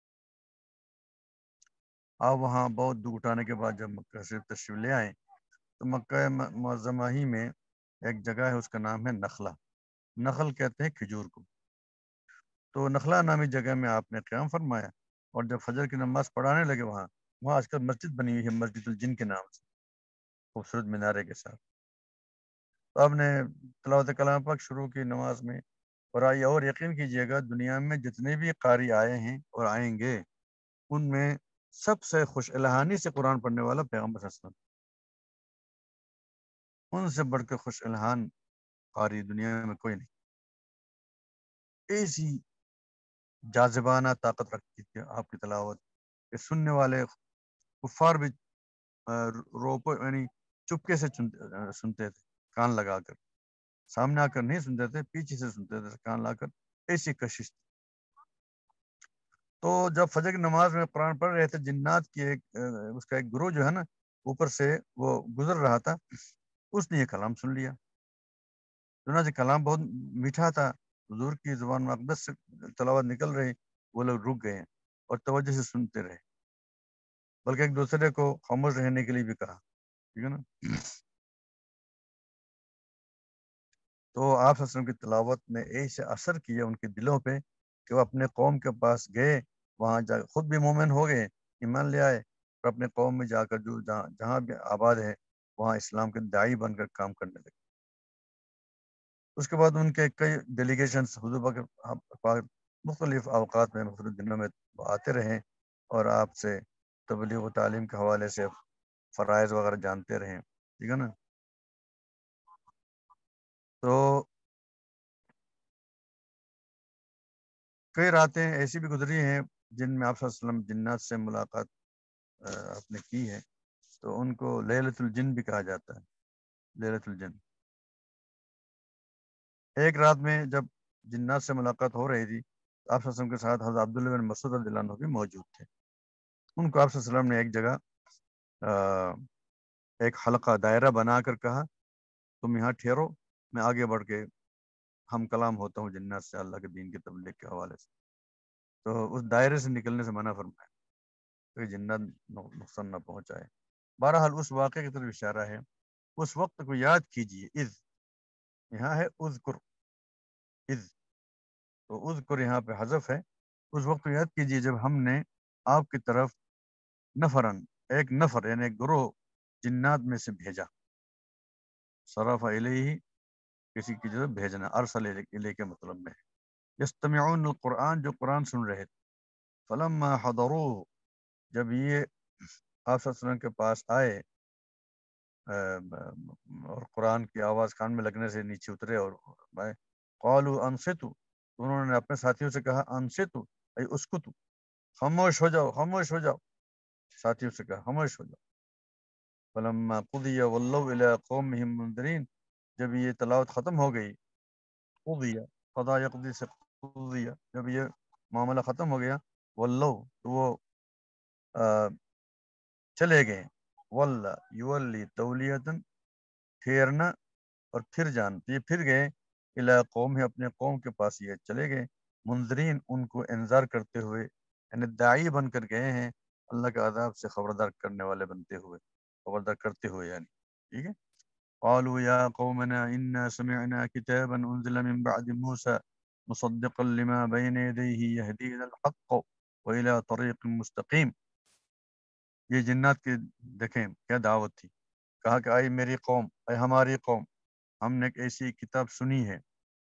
آپ وہاں بہت دکھ اٹھانے کے بعد جب مکہ سے تشریف لے آئے تو مکہ معظمہ ہی میں ایک جگہ ہے، اس کا نام ہے نخلا، نخل کہتے ہیں کھجور کو. تو نخلا نامی جگہ میں آپ نے قیام فرمایا، اور جب فجر کی نماز پڑھانے لگے وہاں وہاں آج کل مسجد بنی ہوئی ہے، مسجد الجن کے نام سے، خوبصورت مینارے کے ساتھ. تو آپ نے تلاوت کلام پاک شروع کی نماز میں، اور آئیے اور یقین کیجئے گا دنیا میں جتنے بھی قاری آئے ہیں اور آئیں گے ان میں سب سے خوش الہانی سے قرآن پڑھنے والا پیغمبر صلی اللہ علیہ وسلم، ان سے بڑھ کے خوش الہان قاری دنیا میں کوئی نہیں. ایسی جاذبانہ طاقت رکھتی تھی آپ کی تلاوت کہ سننے والے کفار بھی روپو یعنی چپکے سے سنتے تھے، کان لگا کر، سامنے آ کر نہیں سنتے تھے، پیچھے سے سنتے تھے کان لا کر، ایسی کشش تھی. تو جب فجر کی نماز میں قرآن پڑھ رہے تھے، جنات کی ایک اس کا ایک گروہ جو ہے نا اوپر سے وہ گزر رہا تھا، اس نے یہ کلام سن لیا. چنانچہ کلام بہت میٹھا تھا، حضور کی زبان مقدس سے تلاوت نکل رہی، وہ لوگ رک گئے اور توجہ سے سنتے رہے، بلکہ ایک دوسرے کو خاموش رہنے کے لیے بھی کہا. ٹھیک ہے نا. تو آپ صلی اللہ علیہ وسلم کی تلاوت نے ایسے اثر کیا ان کے دلوں پہ کہ وہ اپنے قوم کے پاس گئے، وہاں جا خود بھی مومن ہو گئے، ایمان لے آئے، اور اپنے قوم میں جا کر جو جہاں جہاں بھی آباد ہے وہاں اسلام کے داعی بن کر کام کرنے لگے. اس کے بعد ان کے کئی ڈیلیگیشنز حضور پاک مختلف اوقات میں مختلف دنوں میں آتے رہے اور آپ سے تبلیغ و تعلیم کے حوالے سے فرائض وغیرہ جانتے رہیں. ٹھیک ہے نا. تو کئی راتیں ایسی بھی گزری ہیں جن میں آپ صلی اللہ علیہ وسلم جنات سے ملاقات آپ نے کی ہے، تو ان کو لیلۃ الجن بھی کہا جاتا ہے، لیلۃ الجن. ایک رات میں جب جنات سے ملاقات ہو رہی تھی، آپ صلی اللہ علیہ وسلم کے ساتھ حضرت عبداللہ بن مسعود رضی اللہ عنہ بھی موجود تھے. ان کو آپ صلی اللہ علیہ وسلم نے ایک جگہ ایک حلقہ دائرہ بنا کر کہا تم یہاں ٹھہرو، میں آگے بڑھ کے ہم کلام ہوتا ہوں جنات سے اللہ کے دین کی تبلیغ کے حوالے سے. تو اس دائرے سے نکلنے سے منع فرمایا کہ جنات نقصان نہ پہنچائے. بہرحال اس واقعے کی طرف اشارہ ہے. اس وقت کو یاد کیجئے، اذ یہاں ہے اذکر، اذ تو اذکر یہاں پہ حذف ہے. اس وقت کو یاد کیجئے جب ہم نے آپ کی طرف نفرن ایک نفر یعنی ایک گروہ جنات میں سے بھیجا. صرف الیہ کسی کی جگہ بھیجنا، ارسل الیہ کے مطلب میں ہے. یستمعون القرآن جو قرآن سن رہے تھے. فلما حضروه جب یہ آپ صلی اللہ علیہ وسلم کے پاس آئے اور قرآن کی آواز کان میں لگنے سے نیچے اترے اور قالوا انصتوا، انہوں نے اپنے ساتھیوں سے کہا انصتوا ای اسکتوا، خاموش ہو جاؤ خاموش ہو جاؤ. ساتھیوں سے کہا خاموش ہو جاؤ. فلما قضی ولوا الی قومهم منذرین جب یہ تلاوت ختم ہو گئی، قضی قضا یقضی سے قضی جب یہ معاملہ ختم ہو گیا، ولو تو وہ چلے گئے، ولا یولی تولیتن پھیرنا اور پھر جان، یہ پھر گئے الی قوم ہے اپنے قوم کے پاس، یہ چلے گئے منذرین ان کو انذار کرتے ہوئے، یعنی داعی بن کر گئے ہیں اللہ کے عذاب سے خبردار کرنے والے بنتے ہوئے، خبردار کرتے ہوئے یعنی. ٹھیک ہے. قالوا یا قومنا انا سمعنا کتابا انزل من بعد موسى مصدقا لما بين يديه يهدي الى الحق والى طريق مستقیم. یہ جنات کے دیکھیں کیا دعوت تھی. کہا کہ آئی میری قوم، اے ہماری قوم، ہم نے ایک ایسی کتاب سنی ہے،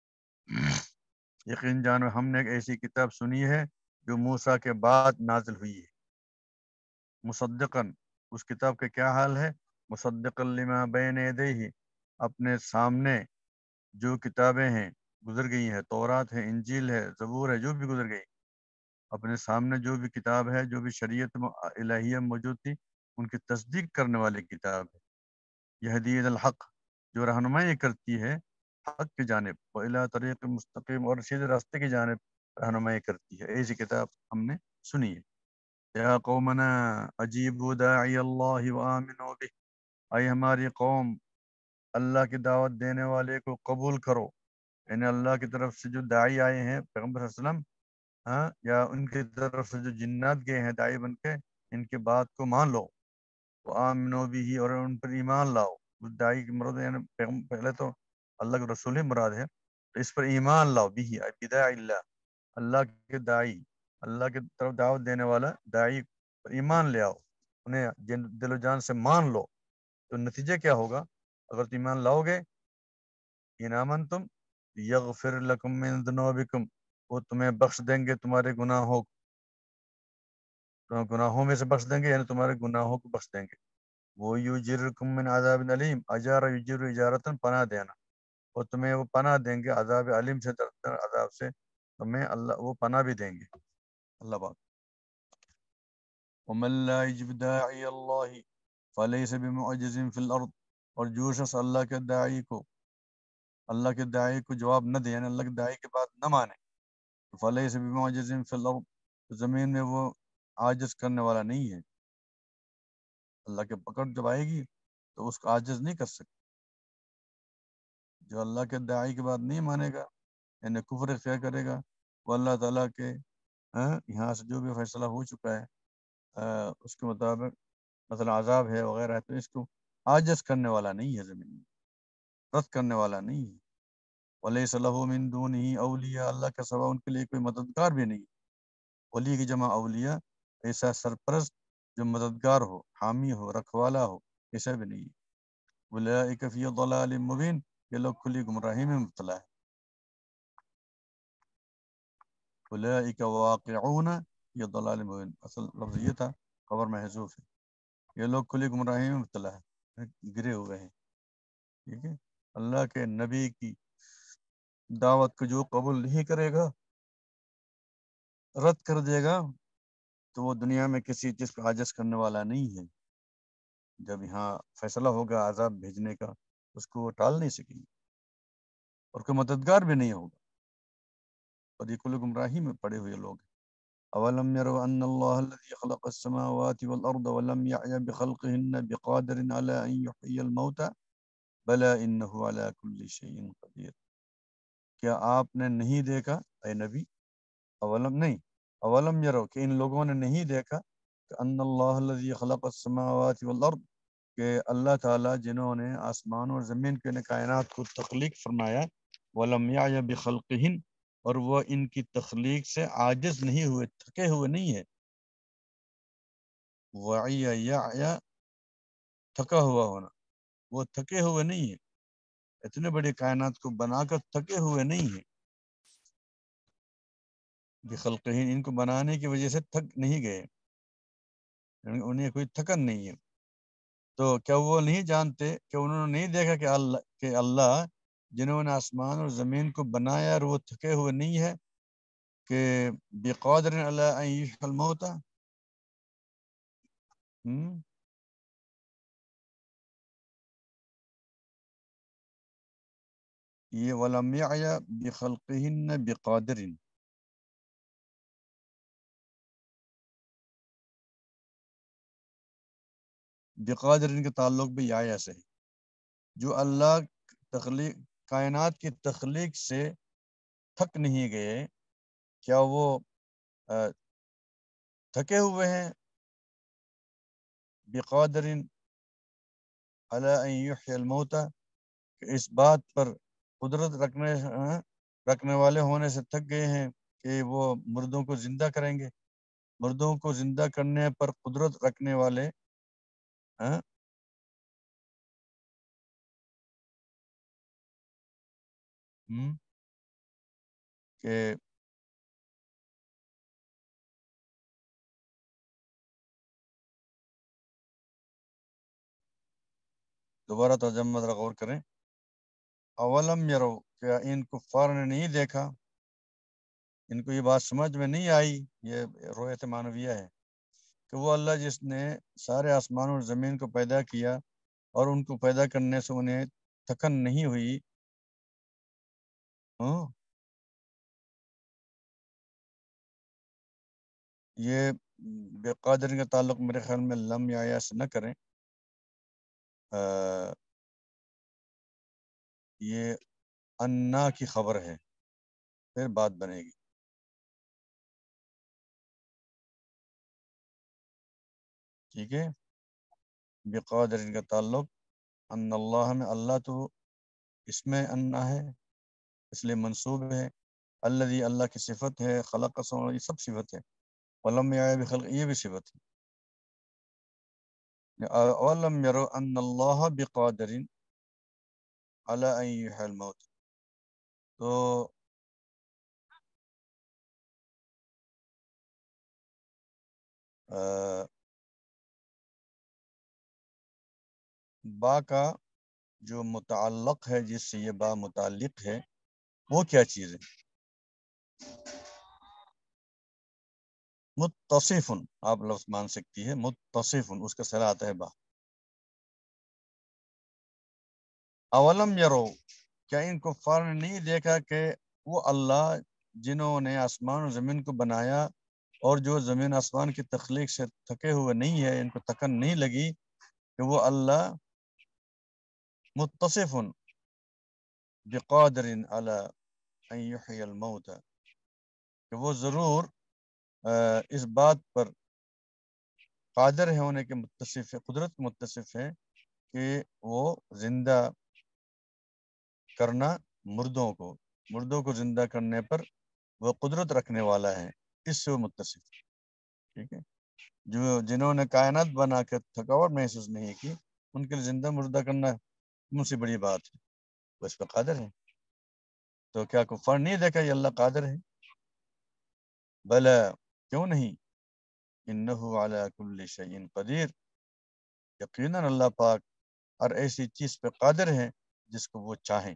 یقین جانو ہم نے ایک ایسی کتاب سنی ہے جو موسیٰ کے بعد نازل ہوئی ہے. مصدقاً اس کتاب کا کیا حال ہے؟ مصدقا لما بین یدیہ اپنے سامنے جو کتابیں ہیں گزر گئی ہیں، تورات ہے، انجیل ہے، زبور ہے، جو بھی گزر گئی، اپنے سامنے جو بھی کتاب ہے، جو بھی شریعت الہیہ موجود تھی، ان کی تصدیق کرنے والی کتاب ہے. یہدی الی الحق جو رہنمائی کرتی ہے حق کی جانب، وإلی طریق مستقیم اور سیدھے راستے کی جانب رہنمائی کرتی ہے. ایسی کتاب ہم نے سنی ہے. یا قومنا اجیبوا داعی اللہ وآمنوا بہ، اے ہماری قوم اللہ کی دعوت دینے والے کو قبول کرو، یعنی اللہ کی طرف سے جو داعی آئے ہیں پیغمبر صلی اللہ علیہ وسلم، ہاں یا ان کی طرف سے جو جنات گئے ہیں داعی بن کے، ان کی بات کو مان لو. وآمنو بھی، اور ان پر ایمان لاؤ. اس داعی کی مراد یعنی پیغم- پہلے تو اللہ کے رسول ہی مراد ہے، تو اس پر ایمان لاؤ. بھی بداع اللہ، اللہ کے داعی، اللہ کے طرف دعوت دینے والا داعی پر ایمان لے آؤ، انہیں جن دل و جان سے مان لو. تو نتیجہ کیا ہوگا اگر تم ایمان لاؤ گے؟ ان آمنتم یغفر لکم من ذنوبکم، وہ تمہیں بخش دیں گے تمہارے گناہوں گناہوں میں سے بخش دیں گے، یعنی تمہارے گناہوں کو بخش دیں گے. وہ یجرکم من عذاب علیم، اجار یجر اجارتن، پناہ دینا، اور تمہیں وہ پناہ دیں گے عذاب علیم سے، دردناک عذاب سے تمہیں اللہ وہ پناہ بھی دیں گے. اللہ پاک. ومن لا يجب داعی اللہ فلیس بمعجز فی الارض، اور جو شخص اللہ کے داعی کو اللہ کے داعی کو جواب نہ دے، یعنی اللہ کے داعی کی بات نہ مانے، فلیس بمعجز فی الارض، تو زمین میں وہ عاجز کرنے والا نہیں ہے. اللہ کے پکڑ جب آئے گی تو اس کو عاجز نہیں کر سکتے. جو اللہ کے داعی کی بات نہیں مانے گا، یعنی کفر اختیار کرے گا، وہ اللہ تعالیٰ کے ہاں یہاں سے جو بھی فیصلہ ہو چکا ہے آ، اس کے مطابق مثلا عذاب ہے وغیرہ ہے، تو اس کو عاجز کرنے والا نہیں ہے، زمین میں رد کرنے والا نہیں ہے. وَلَيْسَ لَهُ مِن دُونِهِ اولیاء، اللہ کے سوا ان کے لیے کوئی مددگار بھی نہیں. ولی کی جمع اولیاء، ایسا سرپرست جو مددگار ہو، حامی ہو، رکھوالا ہو، ایسا بھی نہیں. اولئک فی ضلال مبین، یہ لوگ کھلی گمراہی میں مبتلا ہے. اولئک واقعون یہ ضلال مبین، اصل لفظ یہ تھا، خبر محذوف ہے. یہ لوگ کھلی گمراہی میں مبتلا ہے، گرے ہوئے ہیں. ٹھیک ہے. اللہ کے نبی کی دعوت کو جو قبول نہیں کرے گا، رد کر دے گا، تو وہ دنیا میں کسی چیز کو عاجز کرنے والا نہیں ہے. جب یہاں فیصلہ ہوگا عذاب بھیجنے کا، اس کو وہ ٹال نہیں سکیں گے، اور کوئی مددگار بھی نہیں ہوگا، اور یہ کل گمراہی میں پڑے ہوئے لوگ ہیں. اولم يروا ان الله الذي خلق السماوات والارض ولم يعي بخلقهن بقادر على ان يحيي الموتى بلى انه على كل شيء قدير. کیا آپ نے نہیں دیکھا اے نبی، اولم نہیں، اولم یرو، کہ ان لوگوں نے نہیں دیکھا کہ ان اللہ الذی خلق السماوات والارض، کہ اللہ تعالیٰ جنہوں نے آسمان اور زمین کے نے کائنات کو تخلیق فرمایا، ولم یعی بخلقہن، اور وہ ان کی تخلیق سے عاجز نہیں ہوئے، تھکے ہوئے نہیں ہے. وعی یعی، تھکا ہوا ہونا، وہ تھکے ہوئے نہیں ہے، اتنے بڑی کائنات کو بنا کر تھکے ہوئے نہیں ہے. بخلقہن، ان کو بنانے کی وجہ سے تھک نہیں گئے، یعنی انہیں کوئی تھکن نہیں ہے. تو کیا وہ نہیں جانتے کہ انہوں نے نہیں دیکھا کہ اللہ کہ اللہ جنہوں نے آسمان اور زمین کو بنایا اور وہ تھکے ہوئے نہیں ہے، کہ بقادر علی ان یحیی الموتى. ہم؟ یہ ولم یعی بخلقہن بقادر، بقادر کے تعلق بھی یعی سے ہے. جو اللہ تخلیق کائنات کی تخلیق سے تھک نہیں گئے، کیا وہ آ، تھکے ہوئے ہیں؟ بقادر علی ان یحیی الموتى، کہ اس بات پر قدرت رکھنے ہاں، رکھنے والے ہونے سے تھک گئے ہیں کہ وہ مردوں کو زندہ کریں گے. مردوں کو زندہ کرنے پر قدرت رکھنے والے ہاں ہم، کہ دوبارہ ترجمہ ذرا غور کریں. اولم یرو، کیا ان کفار نے نہیں دیکھا، ان کو یہ بات سمجھ میں نہیں آئی، یہ روایت معنویہ ہے، کہ وہ اللہ جس نے سارے آسمان اور زمین کو پیدا کیا اور ان کو پیدا کرنے سے انہیں تھکن نہیں ہوئی. ہاں، یہ بے قادر کا تعلق میرے خیال میں لم یا یا سے نہ کریں، آ، یہ انا کی خبر ہے، پھر بات بنے گی. ٹھیک ہے. بقادر کا تعلق ان اللہ میں، اللہ تو اس میں انا ہے اس لیے منصوب ہے، الذی اللہ کی صفت ہے، خلق سو، یہ سب صفت ہے، ولم یعی بخلق یہ بھی صفت ہے، اولم یرو ان اللہ بقادر علی ان یحیی الموت. تو آ، با کا جو متعلق ہے، جس سے یہ با متعلق ہے، وہ کیا چیز ہے؟ متصف، آپ لفظ مان سکتی ہے متصف، اس کا صلاح آتا ہے با. اولم یرو، کیا ان کفار نے نہیں دیکھا کہ وہ اللہ جنہوں نے آسمان و زمین کو بنایا اور جو زمین آسمان کی تخلیق سے تھکے ہوئے نہیں ہے، ان کو تھکن نہیں لگی، کہ وہ اللہ متصف بقادر علی ان یحیی الموت، کہ وہ ضرور اس بات پر قادر ہے ہونے کے متصف ہے، قدرت متصف ہے کہ وہ زندہ کرنا مردوں کو، مردوں کو زندہ کرنے پر وہ قدرت رکھنے والا ہے، اس سے وہ متصف. ٹھیک ہے، جو جنہوں نے کائنات بنا کے تھکاوٹ محسوس نہیں کی، ان کے لیے زندہ مردہ کرنا ان سے بڑی بات ہے، وہ اس پہ قادر ہے. تو کیا کفار نہیں دیکھا یہ اللہ قادر ہے؟ بلا، کیوں نہیں، انہو علی کل شیء قدیر، یقیناً اللہ پاک ہر ایسی چیز پہ قادر ہے جس کو وہ چاہیں.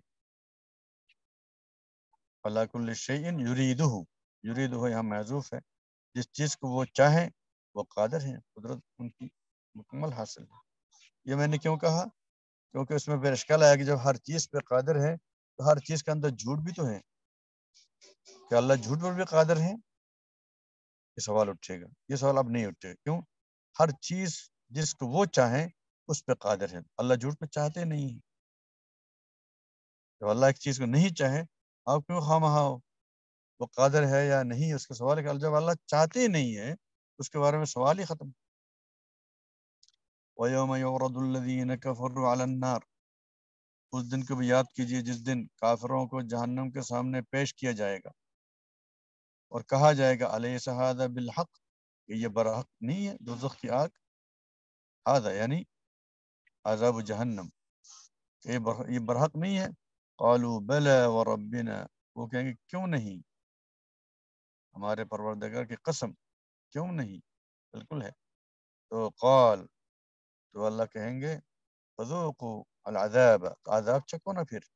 علی کل شیء یریدہ، یریدہ یہاں محذوف ہے، جس چیز کو وہ چاہیں وہ قادر ہیں، قدرت ان کی مکمل حاصل ہے. یہ میں نے کیوں کہا؟ کیونکہ اس میں پھر اشکال آیا کہ جب ہر چیز پہ قادر ہے تو ہر چیز کے اندر جھوٹ بھی تو ہے، کہ اللہ جھوٹ پر بھی قادر ہے؟ یہ سوال اٹھے گا. یہ سوال اب نہیں اٹھے گا. کیوں؟ ہر چیز جس کو وہ چاہیں اس پہ قادر ہے، اللہ جھوٹ پہ چاہتے نہیں ہیں. جب اللہ ایک چیز کو نہیں چاہے، آپ کیوں خواہ مخواہ ہو وہ قادر ہے یا نہیں، اس کا سوال ہے کہ جب اللہ چاہتے ہی نہیں ہے اس کے بارے میں سوال ہی ختم. وَيَوْمَ يُعْرَضُ الَّذِينَ كَفَرُوا عَلَى النَّارِ، اس دن کو بھی یاد کیجئے جس دن کافروں کو جہنم کے سامنے پیش کیا جائے گا اور کہا جائے گا الیس ھذا بالحق، کہ یہ برحق نہیں ہے دوزخ کی آگ. ھذا یعنی عذاب جہنم، کہ یہ بر- یہ برحق نہیں ہے. قالوا بلی وربنا، وہ کہیں گے کیوں نہیں، ہمارے پروردگار کی قسم کیوں نہیں، بالکل ہے. تو قال، تو اللہ کہیں گے فذوقوا العذاب، عذاب چکو نا پھر.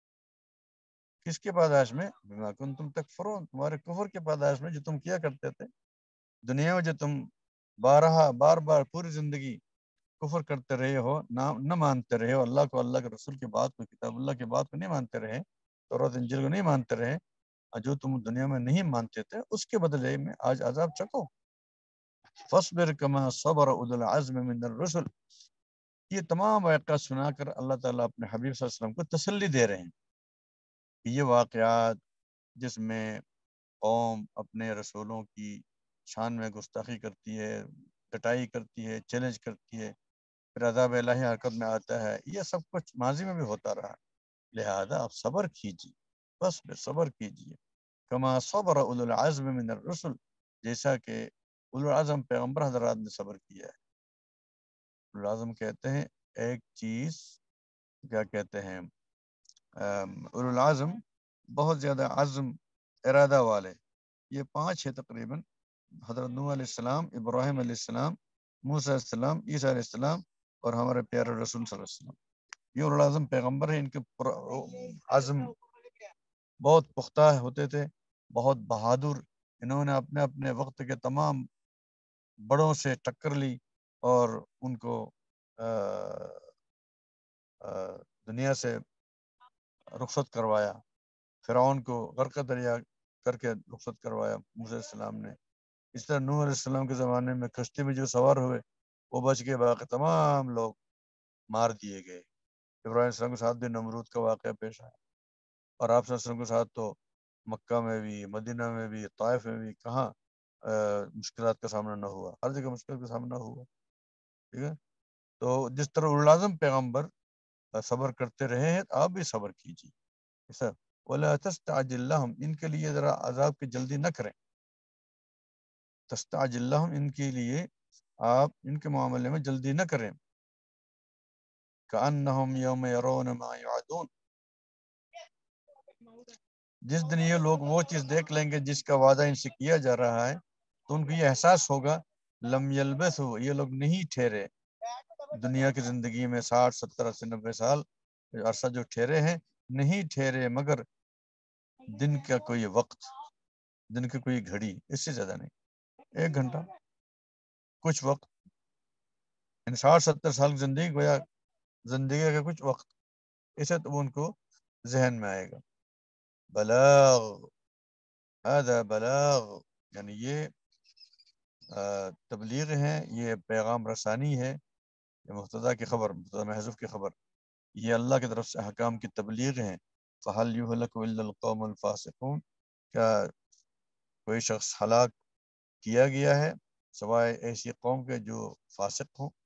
کس کے پاداش میں؟ بما کنتم تکفرون، تمہارے کفر کے پاداش میں جو تم کیا کرتے تھے دنیا میں، جو تم بارہا بار بار پوری زندگی کفر کرتے رہے ہو، نہ نہ مانتے رہے ہو اللہ کو، اللہ کے رسول کی بات کو، کتاب اللہ کی بات کو نہیں مانتے رہے، تورات انجیل کو نہیں مانتے رہے، اور جو تم دنیا میں نہیں مانتے تھے اس کے بدلے میں آج عذاب چکو. فاصبر کما صبر اولو العزم من الرسل، یہ تمام واقعات سنا کر اللہ تعالیٰ اپنے حبیب صلی اللہ علیہ وسلم کو تسلی دے رہے ہیں کہ یہ واقعات جس میں قوم اپنے رسولوں کی شان میں گستاخی کرتی ہے، ڈٹائی کرتی ہے، چیلنج کرتی ہے، پھر عذاب الہی حرکت میں آتا ہے، یہ سب کچھ ماضی میں بھی ہوتا رہا، لہذا آپ صبر کیجیے، بس پھر صبر کیجیے. کما صبر اولو العزم من الرسل، جیسا کہ اولو العزم پیغمبر حضرات نے صبر کیا ہے. اولو العزم کہتے ہیں ایک چیز، کیا کہتے ہیں، اولو العزم بہت زیادہ عزم ارادہ والے. یہ پانچ ہے تقریباً، حضرت نوح علیہ السلام، ابراہیم علیہ السلام، موسیٰ علیہ السلام، عیسیٰ علیہ السلام، اور ہمارے پیارے رسول صلی اللہ علیہ وسلم. یہ اولو العزم پیغمبر ہیں، ان کے عزم بہت پختہ ہوتے تھے، بہت بہادر. انہوں نے اپنے اپنے وقت کے تمام بڑوں سے ٹکر لی اور ان کو آ, آ, دنیا سے رخصت کروایا. فرعون کو غرق دریا کر کے رخصت کروایا موسیٰ علیہ السلام نے. اس طرح نوح علیہ السلام کے زمانے میں کشتی میں جو سوار ہوئے وہ بچ گئے، باقی تمام لوگ مار دیے گئے. ابراہیم علیہ السلام کے ساتھ بھی نمرود کا واقعہ پیش آیا، اور آپ صلی اللہ علیہ وسلم کے ساتھ تو مکہ میں بھی، مدینہ میں بھی، طائف میں بھی کہاں مشکلات کا سامنا نہ ہوا، ہر جگہ مشکل کا سامنا ہوا. ٹھیک ہے. تو جس طرح اولوالعزم پیغمبر صبر کرتے رہے ہیں آپ بھی صبر کیجیے. ایسا وَلَا تَسْتَعْجِلْ لَهُمْ ان کے لیے ذرا عذاب کی جلدی نہ کریں. تستعجل لهم ان کے لیے آپ ان کے معاملے میں جلدی نہ کریں. كأنهم يوم يرون ما يوعدون جس دن یہ لوگ وہ چیز دیکھ لیں گے جس کا وعدہ ان سے کیا جا رہا ہے تو ان کو یہ احساس ہوگا لم یلبثوا یہ لوگ نہیں ٹھہرے دنیا کی زندگی میں ساٹھ ستر اسی نبے سال عرصہ جو ٹھہرے ہیں نہیں ٹھہرے مگر دن کا کوئی وقت دن کی کوئی گھڑی اس سے زیادہ نہیں ایک گھنٹہ کچھ وقت ان ساٹھ ستر سال کی زندگی گویا زندگی کا کچھ وقت اسے تو ان کو ذہن میں آئے گا. بلاغ هذا بلاغ یعنی یہ تبلیغ ہے یہ پیغام رسانی ہے یہ مبتدا کی خبر مبتدا محذوف کی خبر یہ اللہ کی طرف سے احکام کی تبلیغ ہیں. فہل یہلک الا القوم الفاسقون کیا کوئی شخص ہلاک کیا گیا ہے سوائے ایسی قوم کے جو فاسق ہوں.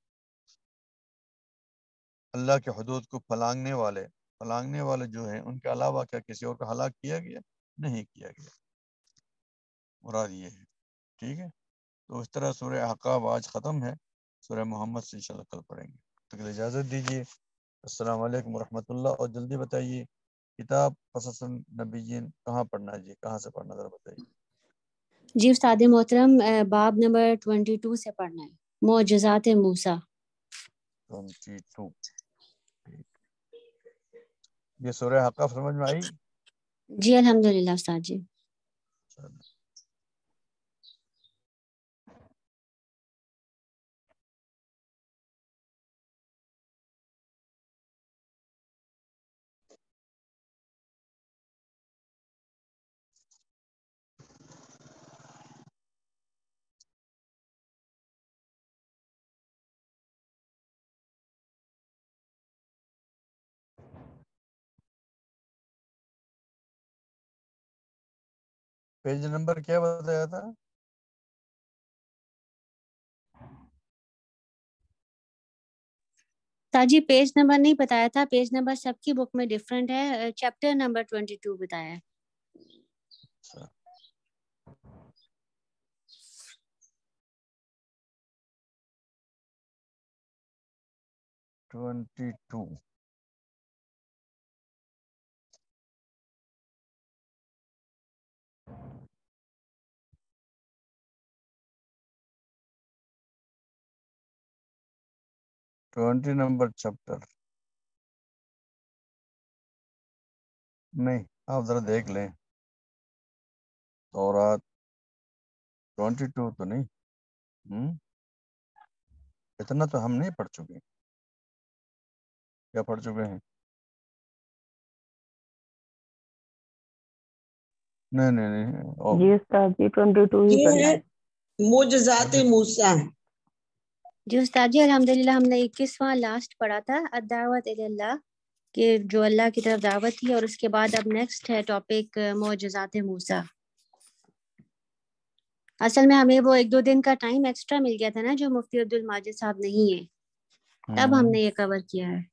اللہ کے حدود کو پھلانگنے والے پھلانگنے والے جو ہیں ان کے علاوہ کیا کسی اور کا ہلاک کیا گیا نہیں کیا گیا مراد یہ ہے. ٹھیک ہے تو اس طرح سورہ احقاف آج ختم ہے. سورہ محمد سے انشاءاللہ کل پڑھیں گے. تک اجازت دیجیے. السلام علیکم ورحمۃ اللہ. اور جلدی بتائیے کتاب قصص النبیین کہاں پڑھنا ہے جی کہاں سے پڑھنا ذرا بتائیے. جی استاد محترم باب نمبر ٹوینٹی ٹو سے پڑھنا ہے معجزات موسیٰ. ٹوینٹی ٹو یہ سورہ احقاف سمجھ میں آئی؟ جی الحمدللہ استاد جی. پیج نمبر کیا بتایا تھا؟ تاجی پیج نمبر نہیں بتایا تھا. پیج نمبر سب کی بک میں ڈیفرنٹ ہے. چیپٹر نمبر ٹوینٹی ٹو بتایا ہے. اچھا twenty two twenty number chapter نہیں آپ ذرا دیکھ لیں تورات ٹوینٹی ٹو تو نہیں ہم اتنا تو ہم نہیں پڑھ چکے. کیا پڑھ چکے ہیں؟ نہیں نہیں نہیں جی استاد جی ٹوینٹی ٹو ہی پڑھنا ہے. معجزات موسیٰ. جی استاد جی الحمدللہ ہم نے اکیسواں لاسٹ پڑھا تھا الدعوت الی اللہ کہ جو اللہ کی طرف دعوت تھی. اور اس کے بعد اب نیکسٹ ہے ٹاپک معجزات موسیٰ. اصل میں ہمیں وہ ایک دو دن کا ٹائم ایکسٹرا مل گیا تھا نا جو مفتی عبدالماجد صاحب نہیں ہیں تب ہم نے یہ کور کیا ہے.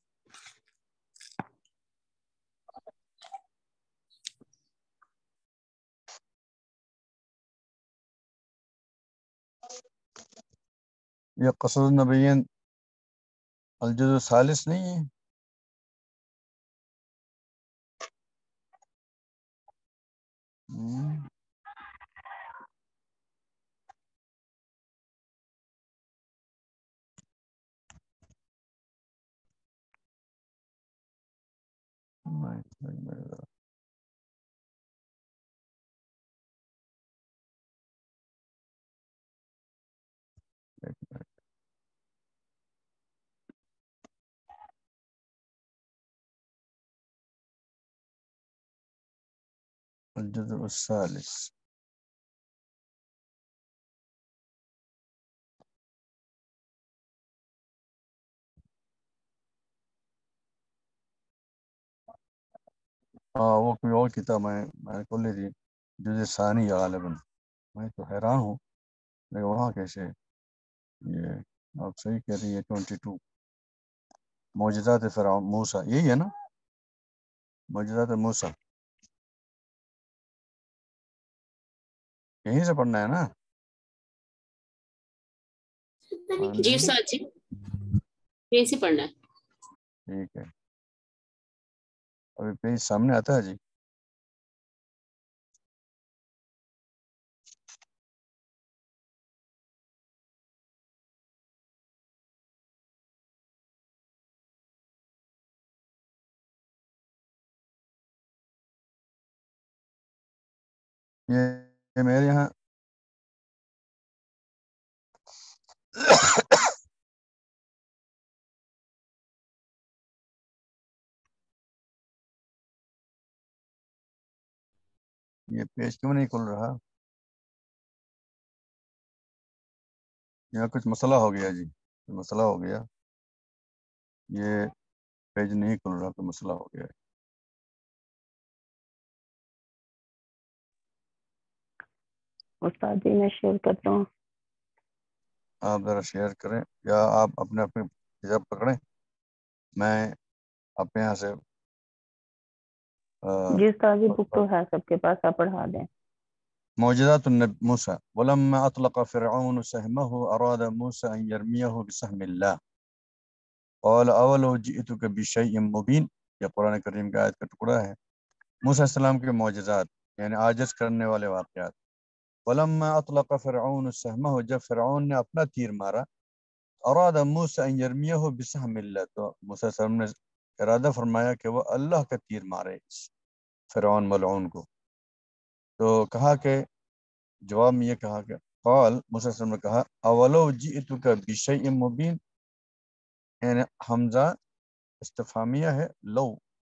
یہ قصص النبیین الجزء الثالث نہیں ہے؟ ہم، نہیں، نہیں، نہیں، ذرا ایک منٹ. الجزء الثالث ہاں وہ کوئی اور کتاب میں میں نے کھول لی تھی جزء ثانی غالباً. میں تو حیران ہوں لیکن وہاں کیسے یہ آپ صحیح کہہ رہی ہے ٹوینٹی ٹو معجزات فرعون موسیٰ، یہی ہے نا، معجزات موسیٰ، یہیں سے پڑھنا ہے نا؟ ہاں جی جی استاد جی یہیں سے پڑھنا ہے. ٹھیک ہے، ابھی پیج سامنے آتا ہے جی. یہ یہ میرے یہاں یہ پیج کیوں نہیں کھل رہا؟ یہاں کچھ مسئلہ ہو گیا جی، مسئلہ ہو گیا، یہ پیج نہیں کھل رہا، تو مسئلہ ہو گیا. استاد جی میں شیئر کرتا ہوں. آپ ذرا شیئر کریں، یا آپ اپنے اپنے حجاب پکڑیں، میں اپنے یہاں سے جی استاد جی بک تو ہے سب کے پاس، آپ پڑھا دیں. معجزات النبي موسى ولما أطلق فرعون سهمه أراد موسى أن يرميه بسهم الله قال أولو جئتك بشيء مبين. یہ قرآن کریم کا آیت کا ٹکڑا ہے. موسیٰ علیہ السلام کے معجزات یعنی عاجز کرنے والے واقعات. ولما أطلق فرعون سهمه، جب فرعون نے اپنا تیر مارا، اراد موسیٰ ان یرمیہ بسہم اللہ، تو موسیٰ علیہ السلام نے ارادہ فرمایا کہ وہ اللہ کا تیر مارے اس فرعون ملعون کو. تو کہا کہ جواب میں یہ کہا کہ قال موسیٰ علیہ السلام نے کہا اولو جئتک بشیء مبین، یعنی حمزہ استفہامیہ ہے لو،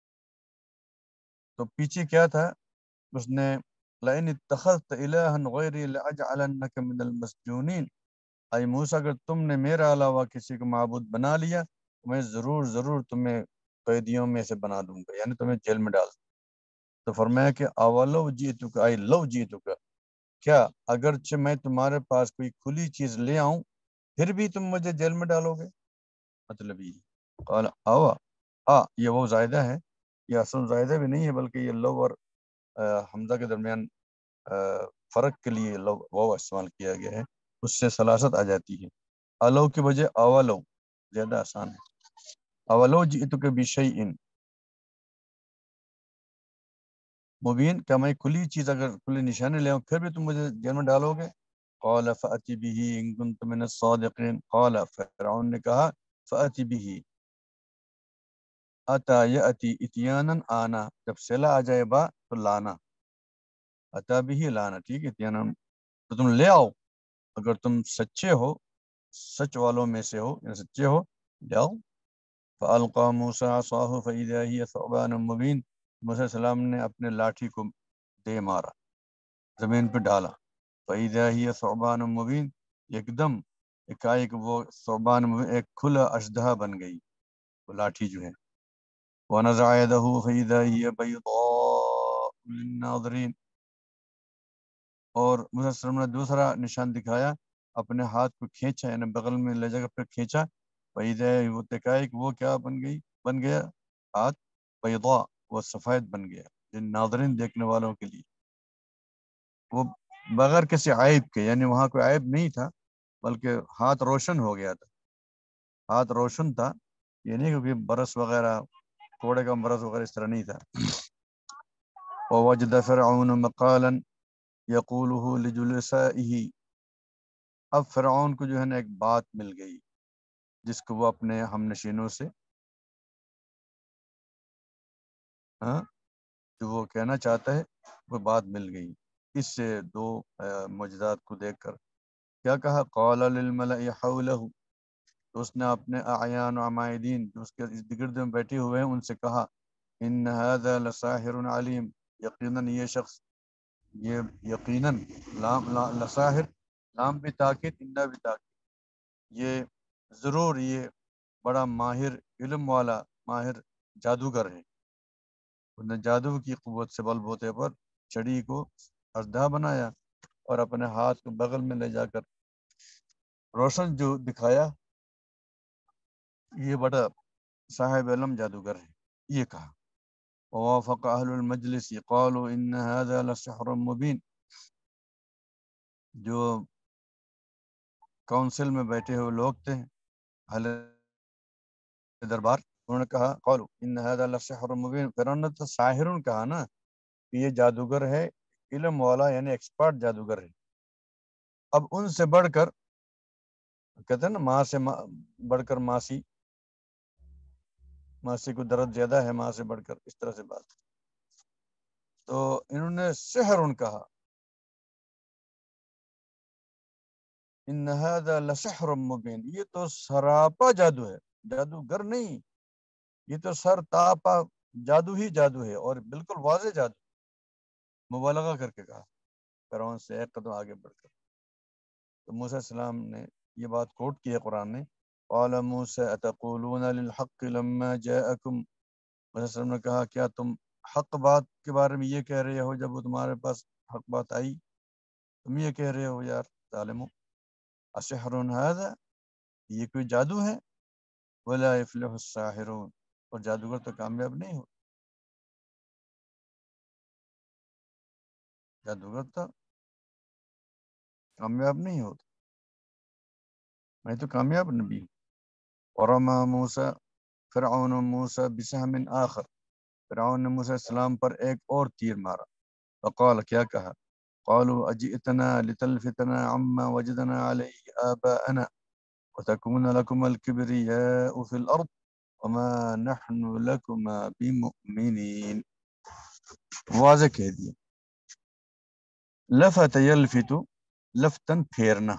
تو پیچھے کیا تھا اس نے لئن اتخذت الہا غیری لأجعلنک من المسجونین، اے موسیٰ اگر تم نے میرا علاوہ کسی کو معبود بنا لیا تو میں ضرور ضرور تمہیں قیدیوں میں سے بنا دوں گا، یعنی تمہیں جیل میں ڈال دوں. تو فرمایا کہ اولو جئتک اے لو جئتک، کیا اگرچہ میں تمہارے پاس کوئی کھلی چیز لے آؤں پھر بھی تم مجھے جیل میں ڈالو گے؟ مطلب یہ قال اوا آ، یہ وہ زائدہ ہے، یہ اصل زائدہ بھی نہیں ہے بلکہ یہ لو اور حمزہ کے درمیان فرق کے لیے لو وہ استعمال کیا گیا ہے، اس سے سلاست آ جاتی ہے. الو کی وجہ اولو زیادہ آسان ہے. اولو جئتک بشیء مبین، کیا میں کھلی چیز اگر کھلی نشانے لے آؤں پھر بھی تم مجھے جیل میں ڈالو گے؟ قال فأتی به ان کنت من الصادقین، قال فرعون نے کہا فأتی به، اتا یأتی اتیانا آنا، جب صلہ آ جائے با تو لانا، اتا به لانا، ٹھیک ہے، اتیانا تو تم لے آؤ اگر تم سچے ہو، سچ والوں میں سے ہو یا سچے ہو لے آؤ. فألقى موسیٰ عصاه فإذا هي ثعبان مبین، موسیٰ علیہ السلام نے اپنے لاٹھی کو دے مارا، زمین پہ ڈالا. فإذا هي ثعبان مبین، ایک دم ایک وہ ثعبان مبین ایک کھلا اشدہا بن گئی وہ لاٹھی جو ہے. ونزع يده فإذا هي بيضاء للناظرین، اور موسیٰ علیہ السلام نے دوسرا نشان دکھایا، اپنے ہاتھ کو کھینچا یعنی بغل میں لے جا کر پھر کھینچا، فإذا وہ تکائے کہ وہ کیا بن گئی بن گیا ہاتھ بیضاء، وہ سفید بن گیا، جن ناظرین دیکھنے والوں کے لیے، وہ بغیر کسی عیب کے، یعنی وہاں کوئی عیب نہیں تھا بلکہ ہاتھ روشن ہو گیا تھا، ہاتھ روشن تھا، یہ نہیں کہ برس وغیرہ کوڑے کا برس وغیرہ اس طرح نہیں تھا. ووجد فرعون مقالا یقولہ لجلسائہ، اب فرعون کو جو ہے نا ایک بات مل گئی جس کو وہ اپنے ہم نشینوں سے ہاں جو وہ کہنا چاہتا ہے وہ بات مل گئی. اس سے دو معجزات کو دیکھ کر کیا کہا، قال للملأ حولہ، تو اس نے اپنے اعیان و عمائدین جو اس کے گرد میں بیٹھے ہوئے ہیں ان سے کہا، ان ھذا لساحر علیم، یقیناً یہ شخص، یہ یقیناً لام لساحر، لام بھی تاکید اندا بھی تاکید، یہ ضرور یہ بڑا ماہر علم والا ماہر جادوگر ہے. اس نے جادو کی قوت سے بل بوتے پر چھڑی کو اژدہا بنایا اور اپنے ہاتھ کو بغل میں لے جا کر روشن جو دکھایا، یہ بڑا صاحب علم جادوگر ہے، یہ کہا۔ ووافق اہل المجلس قالوا ان هذا لسحر مبین، جو کونسل میں بیٹھے ہوئے لوگ تھے، اہل دربار، انہوں نے کہا قالوا ان هذا لسحر مبین، فرعون نے تو ساحر کہا نا کہ یہ جادوگر ہے، علم والا یعنی ایکسپرٹ جادوگر ہے۔ اب ان سے بڑھ کر کہتے ہیں نا ماں سے ماں بڑھ کر ماسی، ماسی کو درد زیادہ ہے ماں سے بڑھ کر، اس طرح سے بات۔ تو انہوں نے سحر کہا، ان هذا لسحر مبین، یہ تو سراپا جادو ہے، جادوگر نہیں، یہ تو سر تاپا جادو ہی جادو ہے، اور بالکل واضح جادو، مبالغہ کر کے کہا فرعون سے ایک قدم آگے بڑھ کر۔ تو موسیٰ علیہ السلام نے یہ بات کوٹ کی ہے قرآن نے، قال موسیٰ اتقولون للحق لما جاءکم، موسیٰ علیہ السلام نے کہا کیا تم حق بات کے بارے میں یہ کہہ رہے ہو جب وہ تمہارے پاس حق بات آئی، تم یہ کہہ رہے ہو یار ظالمو، اسحر ھذا، یہ کوئی جادو ہے، ولا یفلح الساحرون، اور جادوگر تو کامیاب نہیں ہو، جادوگر تو کامیاب نہیں ہوتا، میں تو کامیاب نبی ہوں۔ ورمى موسیٰ فرعون موسیٰ بسهم آخر، فرعون نے موسیٰ علیہ السلام پر ایک اور تیر مارا، فقال، کیا کہا، قالوا اجئتنا لتلفتنا عما وجدنا عليه آباءنا وتكون لكم الكبرياء في الأرض وما نحن لكما بمؤمنين، واضح کہہ دیا۔ لفت یلفت، لفتن پھیرنا،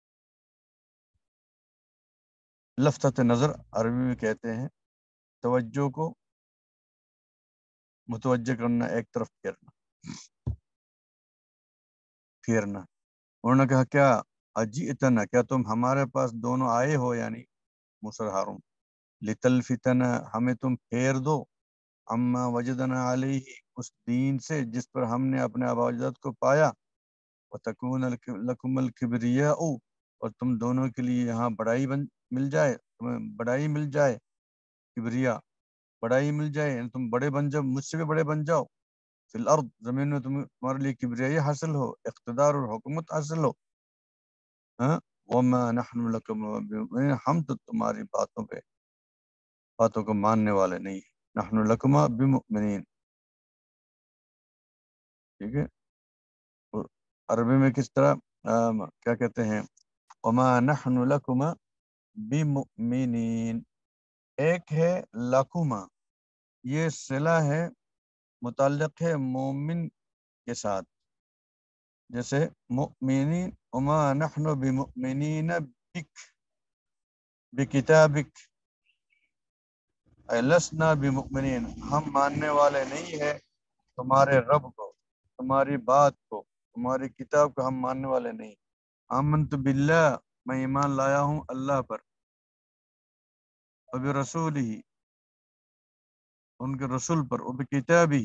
لفتت نظر عربی میں کہتے ہیں توجہ کو متوجہ کرنا، ایک طرف پھیرنا، پھیرنا۔ انہوں نے کہا کیا اجئتنا، کیا تم ہمارے پاس دونوں آئے ہو، یعنی موسیٰ اور ہارون، لتلفتنا، ہمیں تم پھیر دو، عما وجدنا علیہ، اس دین سے جس پر ہم نے اپنے آباء و اجداد کو پایا، وتکون لکم الکبریاء، اور تم دونوں کے لیے یہاں بڑائی بن مل جائے، تمہیں بڑائی مل جائے، کبریا بڑائی مل جائے، یعنی تم بڑے بن جاؤ، مجھ سے بھی بڑے بن جاؤ، فی الارض، زمین میں تم تمہارے لیے کبریائی حاصل ہو، اقتدار اور حکومت حاصل ہو، ہاں، وما نحن لکم بمؤمنین، ہم تو تمہاری باتوں پہ باتوں کو ماننے والے نہیں ہیں، نحن لکما بمؤمنین، ٹھیک ہے۔ اور عربی میں کس طرح آم، کیا کہتے ہیں، وما نحن لکما بمؤمنین، ایک ہے لکما، یہ صلہ ہے، متعلق ہے مومن کے ساتھ، جیسے مؤمنین، وما نحن بمؤمنین بک، بکتابک، اے لسنا بمؤمنین، ہم ماننے والے نہیں ہیں تمہارے رب کو، تمہاری بات کو، تمہاری کتاب کو ہم ماننے والے نہیں۔ آمنت باللہ، میں ایمان لایا ہوں اللہ پر، وبرسولہ، ان کے رسول پر، وبکتابہ،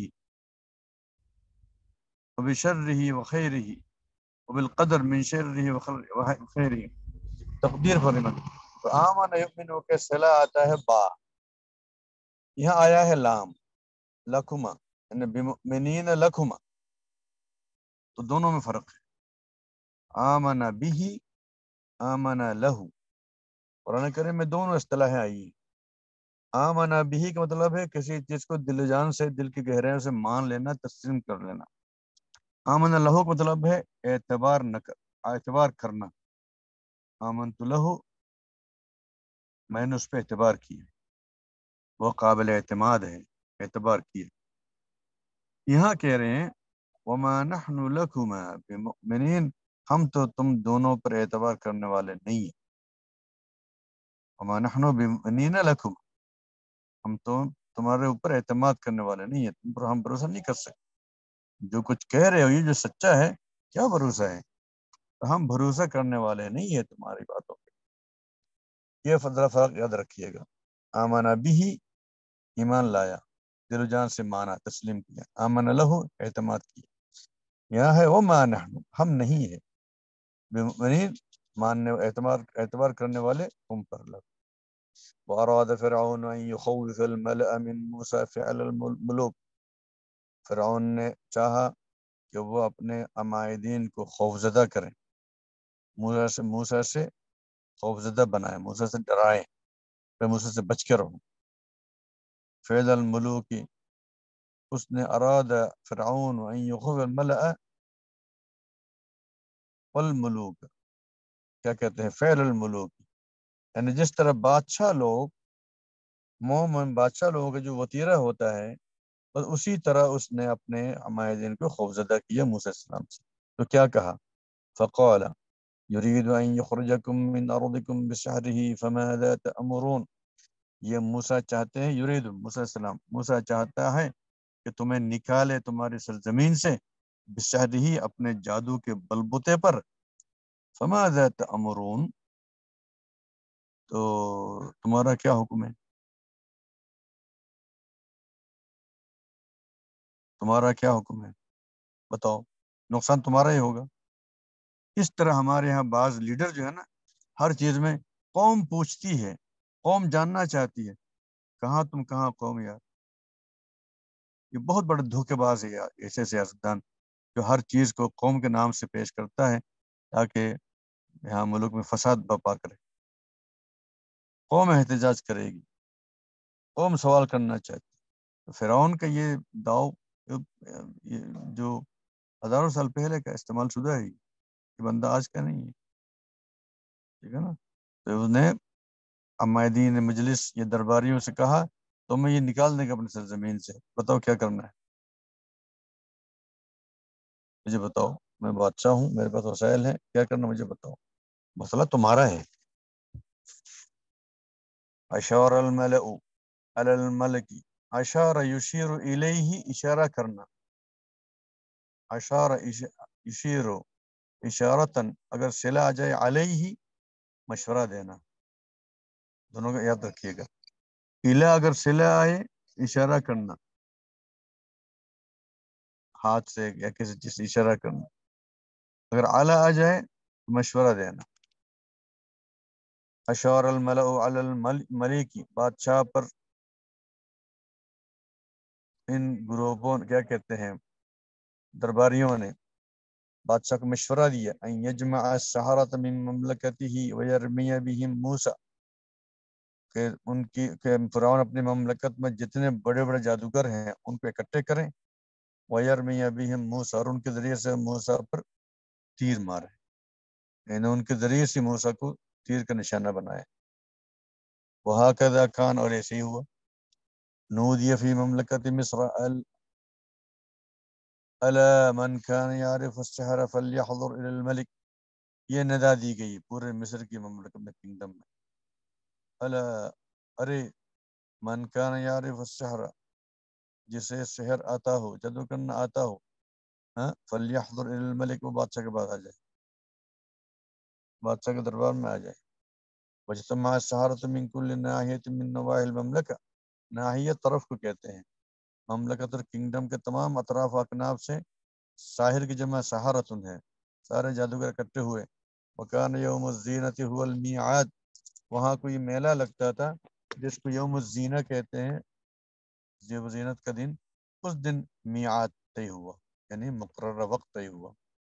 وبشرہ وخیرہ، وبالقدر من شرہ وخیرہ، تقدیر فرمت۔ تو آمن یؤمن کے صلہ آتا ہے با، یہاں آیا ہے لام، لکما، یعنی بمؤمنین لکما، تو دونوں میں فرق ہے، آمن بہ، آمن لہو، قرآن کریم میں دونوں اصطلاحیں آئی ہیں۔ آمن بہ کا مطلب ہے کسی چیز کو دل و جان سے، دل کی گہرائیوں سے مان لینا، تسلیم کر لینا۔ آمن لہو کا مطلب ہے اعتبار نہ کر اعتبار کرنا، آمنت لہو، میں نے اس پہ اعتبار کیا، وہ قابل اعتماد ہے، اعتبار کیا۔ یہاں کہہ رہے ہیں وما نحن لکما بمؤمنین، ہم تو تم دونوں پر اعتبار کرنے والے نہیں ہیں، وما نحن بمؤمنین لکم، ہم تو تمہارے اوپر اعتماد کرنے والے نہیں ہیں، تم پر ہم بھروسہ نہیں کر سکتے، جو کچھ کہہ رہے ہو یہ جو سچا ہے، کیا بھروسہ ہے، تو ہم بھروسہ کرنے والے نہیں ہیں تمہاری باتوں پہ۔ یہ فضلہ فرق یاد رکھیے گا، آمنا بھی، ایمان لایا، دل و جان سے مانا، تسلیم کیا، آمن لہو، اعتماد کیا۔ یہاں ہے وما نحن، ہم نہیں ہے، بمؤمنین، ماننے اعتبار اعتبار کرنے والے تم پر لگ۔ وأراد فرعون أن يخوف الملأ من موسى فعل الملوك، فرعون نے چاہا کہ وہ اپنے عمائدین کو خوفزدہ کریں، موسیٰ سے موسیٰ سے خوفزدہ بنائے، موسیٰ سے ڈرائے، پھر موسیٰ سے بچ کے رہو۔ فعل الملوک، اس نے اراد فرعون ان یخوف الملأ والملوک، کیا کہتے ہیں، فعل الملوک، یعنی جس طرح بادشاہ لوگ، مومن بادشاہ لوگوں کا جو وطیرہ ہوتا ہے، بس اسی طرح اس نے اپنے عمائدین کو خوفزدہ کیا موسیٰ علیہ السلام سے۔ تو کیا کہا، فقال یرید ان یخرجکم من ارضکم بسحرہ فماذا تأمرون، یہ موسیٰ چاہتے ہیں، یرید موسیٰ علیہ السلام، موسیٰ چاہتا ہے کہ تمہیں نکالے تمہاری سرزمین سے، بسحرہ اپنے جادو کے بلبوتے پر، فماذا تأمرون، تو تمہارا کیا حکم ہے، تمہارا کیا حکم ہے، بتاؤ، نقصان تمہارا ہی ہوگا۔ اس طرح ہمارے ہاں بعض لیڈر جو ہے نا، ہر چیز میں قوم پوچھتی ہے، قوم جاننا چاہتی ہے، کہاں تم کہاں قوم یار، یہ بہت بڑا دھوکے باز ہے یار، ایسے سیاستدان جو ہر چیز کو قوم کے نام سے پیش کرتا ہے تاکہ یہاں ملک میں فساد برپا کرے۔ قوم احتجاج کرے گی، قوم سوال کرنا چاہتی ہے۔ فرعون کا یہ داؤ یہ جو ہزاروں سال پہلے کا استعمال شدہ ہے، یہ بندہ آج کا نہیں ہے، ٹھیک ہے نا۔ تو اس نے عمائدین مجلس یہ درباریوں سے کہا تو میں یہ نکال دیں گے اپنی سرزمین سے، بتاؤ کیا کرنا ہے، مجھے بتاؤ، میں بادشاہ ہوں، میرے پاس وسائل ہیں، کیا کرنا مجھے بتاؤ، مسئلہ تمہارا ہے۔ اشار الملأ علی الملک، اشار یشیر الیہ، اشارہ کرنا، اشار یشیر اشارتن، اگر صلہ آ جائے، علیہ مشورہ دینا، دونوں کا یاد رکھیے گا، الا اگر صلہ آئے اشارہ کرنا، ہاتھ سے یا کسی چیز سے اشارہ کرنا، اگر اعلی آ جائے مشورہ دینا۔ اشار الملأ علی الملک، بادشاہ پر ان گروپوں کیا کہتے ہیں، درباریوں نے بادشاہ کو مشورہ دیا، ان یجمع السحرۃ من مملکتہ ویرمی بہم موسیٰ، کہ ان کی کہ فرعون اپنی مملکت میں جتنے بڑے بڑے جادوگر ہیں ان کو اکٹھے کریں، ویرمی بہم موسیٰ، اور ان کے ذریعے سے موسیٰ پر تیر مارے، یعنی ان کے ذریعے سے موسیٰ کو تیر کا نشانہ بنائے۔ وہکذا کان، اور ایسے ہی ہوا، نودی فی مملکت مصر الا من کان یعرف السحر فلیحضر الی الملک، یہ ندا دی گئی پورے مصر کی مملکت میں، کنگڈم میں، الا، ارے، من کان یعرف السحر، جسے سحر آتا ہو، جادو کرنا آتا ہو، ہاں، فلیحضر الی الملک، وہ بادشاہ کے بعد آ جائے، بادشاہ کے دربار میں آ جائے۔ وجتمع السحرۃ من کل ناحیۃ من نواحی المملکہ، ناحیہ طرف کو کہتے ہیں، مملکت اور کنگڈم کے تمام اطراف و اکناف سے، ساحر کی جمع سحرتن ہے، سارے جادوگر اکٹھے ہوئے۔ وکان یوم الزینۃ هو المیعاد، وہاں کوئی میلہ لگتا تھا جس کو یوم الزینہ کہتے ہیں، یوم زینت کا دن، اس دن میعاد طے ہوا، یعنی مقررہ وقت طے ہوا۔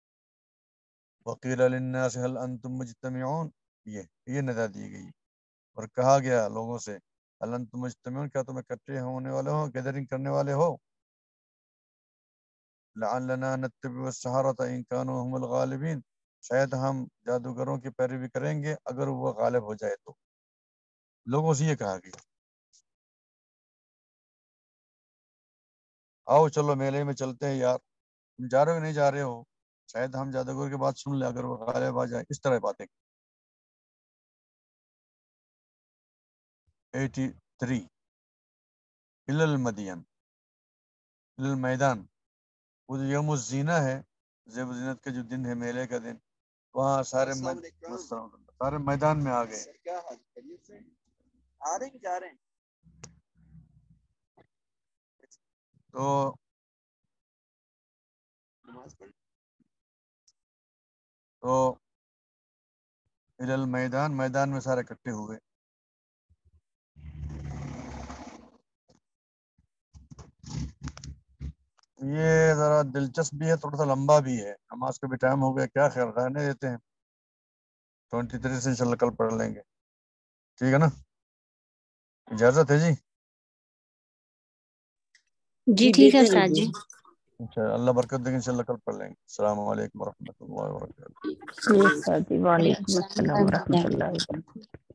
وقیل للناس هل انتم مجتمعون، یہ یہ ندا دی گئی، اور کہا گیا لوگوں سے، هل انتم مجتمعون، کیا تم اکٹھے ہونے والے ہو، گیدرنگ کرنے والے ہو، لعلنا نتبع السحرۃ ان كانوا هم الغالبین، شاید ہم جادوگروں کی پیروی کریں گے اگر وہ غالب ہو جائے تو، لوگوں سے یہ کہا گیا۔ آؤ چلو میلے میں چلتے ہیں یار، تم جا رہے ہو نہیں جا رہے ہو، شاید ہم جادوگر کی بات سن لیں اگر وہ غالب آ جائے، اس طرح باتیں۔ ایٹی تھری، الی المدین، الی المیدان، وہ جو یوم الزینہ ہے، زیب زینت کا جو دن ہے، میلے کا دن، وہاں سارے سارے میدان میں آ گئے۔ تو تو الی المیدان، میدان میں سارے اکٹھے ہوئے۔ یہ ذرا دلچسپ بھی ہے، تھوڑا سا لمبا بھی ہے، نماز کا بھی ٹائم ہو گیا، کیا خیر رہنے دیتے ہیں، ٹوینٹی تھری سے انشاءاللہ کل پڑھ لیں گے، ٹھیک ہے نا؟ اجازت ہے جی؟ جی ٹھیک ہے استاد جی. اچھا، اللہ برکت دے گا، انشاءاللہ کل پڑھ لیں گے. السلام علیکم ورحمۃ اللہ وبرکاتہ. جی استاد جی، وعلیکم السلام ورحمۃ اللہ وبرکاتہ.